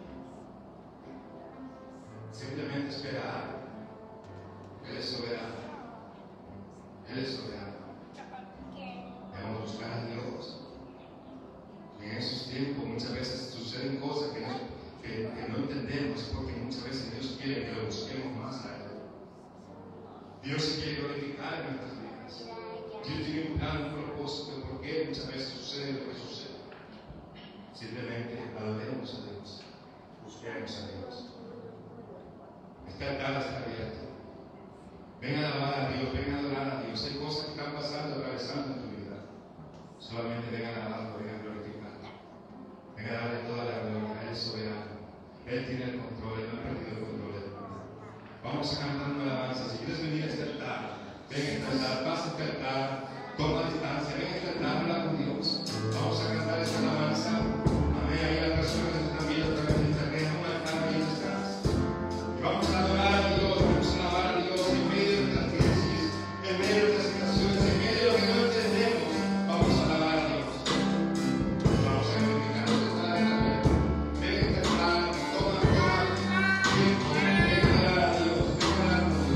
Simplemente esperar. Él es soberano. Él es soberano. Debemos buscar a Dios. Y en esos tiempos muchas veces suceden cosas que no entendemos, porque muchas veces Dios quiere que lo busquemos más a Él. Dios se quiere glorificar en nuestras vidas. Dios tiene un plan, un propósito, porque muchas veces sucede lo que sucede. Simplemente adoremos a Dios, busquemos a Dios. Este altar está abierto. Ven a alabar a Dios, ven a adorar a Dios. Hay cosas que están pasando, atravesando en tu vida. Solamente ven a alabarlo, ven a glorificarlo. Ven a darle toda la gloria. Él es soberano. Él tiene el control, Él no ha perdido el control de tu vida. Vamos a cantar una alabanza. Si quieres venir a este altar, ven a este altar, pasa a este altar, toma distancia, ven a este altar, habla con Dios. Vamos a cantar esta alabanza. Amén. Ahí las personas que están viendo a través de internet, un altar ahí detrás. Y vamos a adorar a Dios, vamos a alabar a Dios en medio de nuestras crisis, en medio de nuestras situaciones, en medio de lo que no entendemos. Vamos a alabar a Dios. Vamos a glorificar los altares también. Ven a este altar, toma tiempo, ven a adorar a Dios, ven a adorar a Dios.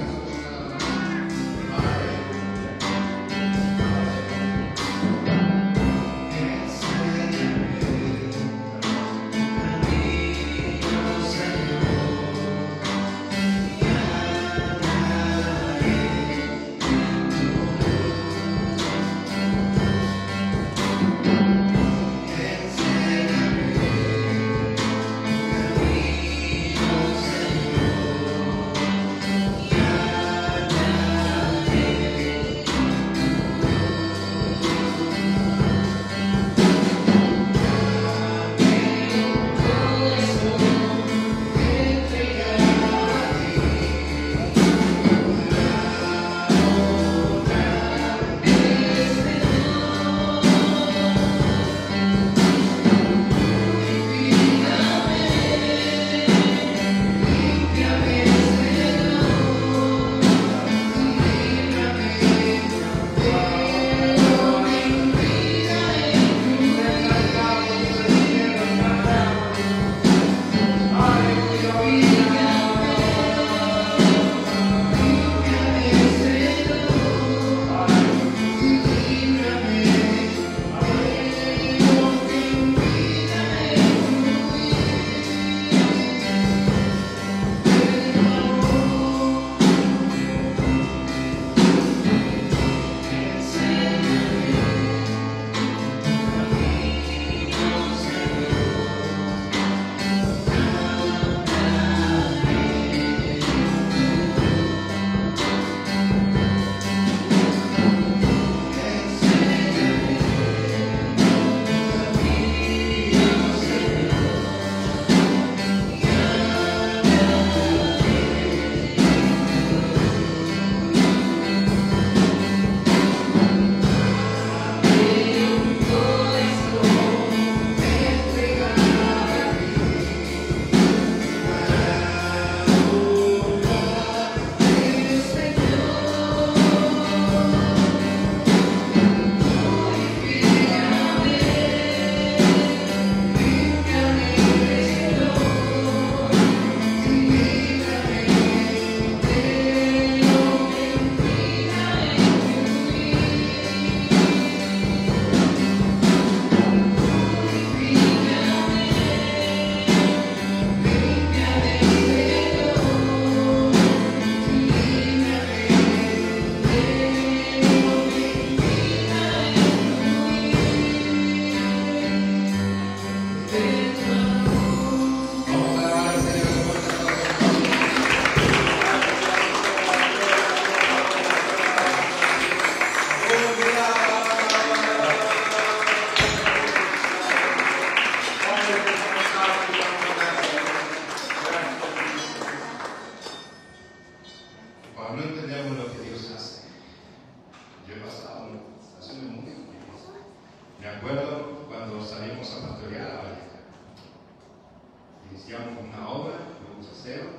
iniciamos una obra, un aseo,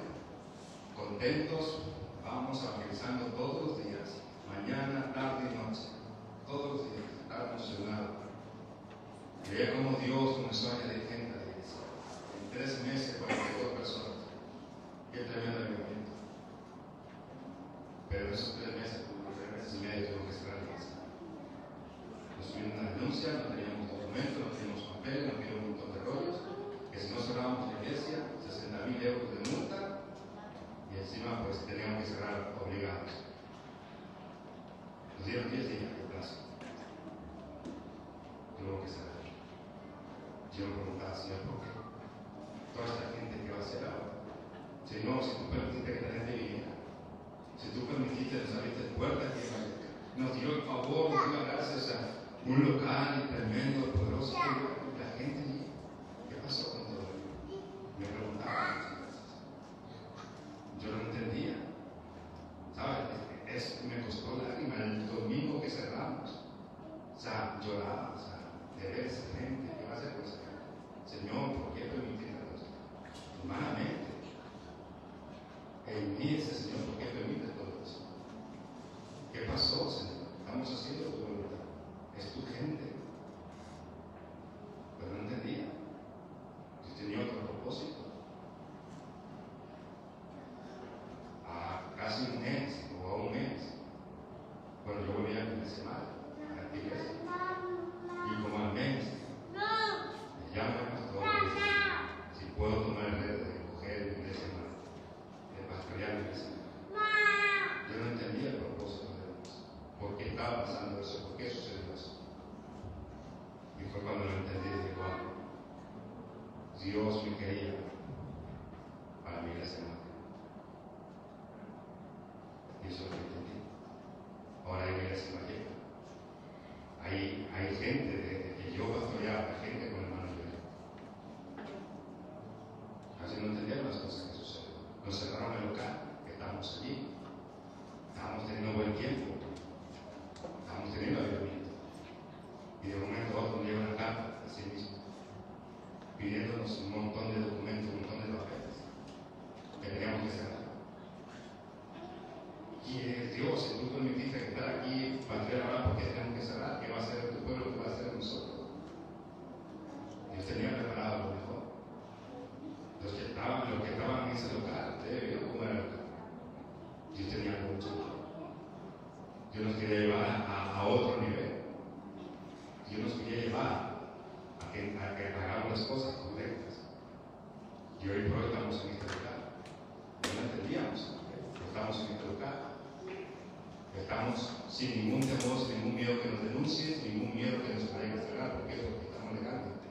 contentos, vamos evangelizando todos los días, mañana, tarde y noche, todos los días, estamos emocionados. Veía cómo Dios comenzó a añadir gente a la iglesia. En 3 meses, 42 personas. Qué tremendo avivamiento. Pero en esos 3 meses, 3 meses y medio, tuvo que cerrar la iglesia. Nos tuvieron una denuncia, no teníamos documentos, no teníamos papeles, nos dieron un montón de rollos. Que si no cerrábamos la iglesia, 60.000 euros de multa. Y encima, pues teníamos que cerrar obligados. Nos dieron 10 días de plazo. Tuvo que cerrar. Yo me preguntaba, Señor, ¿por qué? Toda esta gente que va a hacer ahora. Señor, si tú permitiste que la gente viniera, si tú permitiste, nos abriste puertas, que nos dio el favor, nos dio gracias a un local tremendo, poderoso, la gente allí, ¿qué pasó con todo ello? Me preguntaba. Yo no entendía. ¿Sabes? Me costó lágrimas el domingo que cerramos. O sea, lloraba, o sea, de ver esa gente, ¿qué va a hacer con esa gente? Señor, ¿por qué permitir esto? Humanamente. En mí ese Señor, ¿por qué permite todo eso? ¿Qué pasó, Señor? Estamos haciendo tu voluntad. Es tu gente. Pero no entendía. Yo tenía otro propósito. A casi un mes o a un mes, cuando yo volví a mi semana a la iglesia, y como al mes, me llama el pastor y dice, si puedo tomar el reto de coger mi iglesia más, de pastorear mi iglesia. Yo no entendía el propósito de Dios, por qué estaba pasando eso, por qué sucedió eso. Y fue cuando lo entendí, dije, wow, Dios me quería para mi iglesia más. Y eso es lo que entendí. Ahora hay iglesia más llena. Hay gente desde que yo pastoreaba, gente con hermanos llorando. Así no entendieron las cosas que sucedieron. Nos cerraron el local, estábamos allí. Estábamos teniendo buen tiempo. Estábamos teniendo avivamiento. Y de un momento a otro nos llega una carta, así mismo, pidiéndonos un montón de documentos, un montón de papeles que teníamos que cerrar. Y Dios, si tú permitiste que estar aquí para hacer ahora porque tenemos que cerrar, ¿qué va a hacer tu pueblo? ¿Qué va a hacer nosotros? Dios tenía preparado lo mejor. Los que estaban en ese local, ustedes vieron cómo era el local. Dios tenía mucho mejor. Dios nos quería llevar a otro nivel. Dios nos quería llevar a que hagamos las cosas correctas. Y hoy por hoy estamos en este local. No lo entendíamos, pero estamos en este local. Estamos sin ningún temor, sin ningún miedo que nos denuncie, sin ningún miedo que nos vayan a cerrar, porque es lo que estamos legalmente.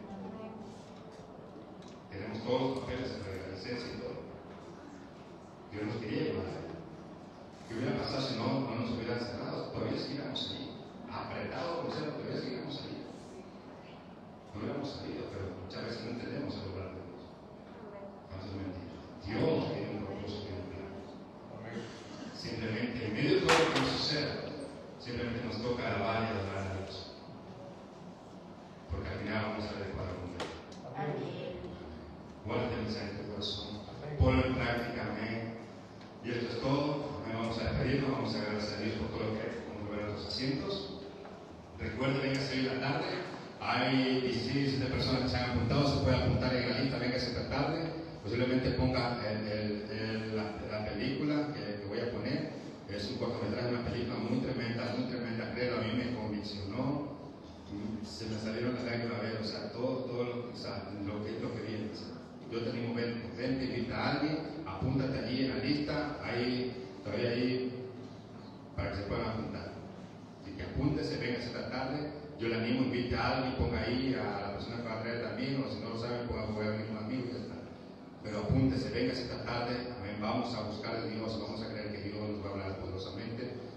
Tenemos todos los papeles de la licencia y todo. Dios nos quería llevar a él. ¿Qué hubiera pasado si no nos hubieran cerrado? Todavía seguíamos allí. Apretado como sea, todavía seguíamos allí. No hubiéramos salido, pero muchas veces no entendemos el lugar de Dios. ¿Cuánto es mentira? Dios tiene un propósito y un plan. Simplemente, en medio de todo lo que nos suceda, simplemente nos toca alabar y adorar a Dios. Porque al final vamos a ver cuál es el guarda el mensaje de tu corazón. Ponlo en práctica, amén. Y esto es todo. Amén. Vamos a despedirnos, vamos a agradecer a Dios por todo lo que vamos a ver en nuestros asientos. Recuerden, venga a seguir la tarde. Hay 16 personas que se han apuntado, se puede apuntar en la lista, venga esta tarde. Posiblemente ponga la película que voy a poner. Es un cortometraje, una película muy tremenda, creo, a mí me conviccionó. Se me salieron las lágrimas a ver, o sea, todo lo que viene. O sea, yo te animo, vente, invita a alguien, apúntate allí en la lista, todavía ahí, para que se puedan apuntar. Así que apúntese, venga esta tarde. Yo le animo, invite a alguien, ponga ahí a la persona que va a traer también, o si no lo saben, ponga a venir conmigo y ya está. Pero apúntese, venga esta tarde, amén. Vamos a buscar a Dios, vamos a creer que Dios nos va a hablar poderosamente.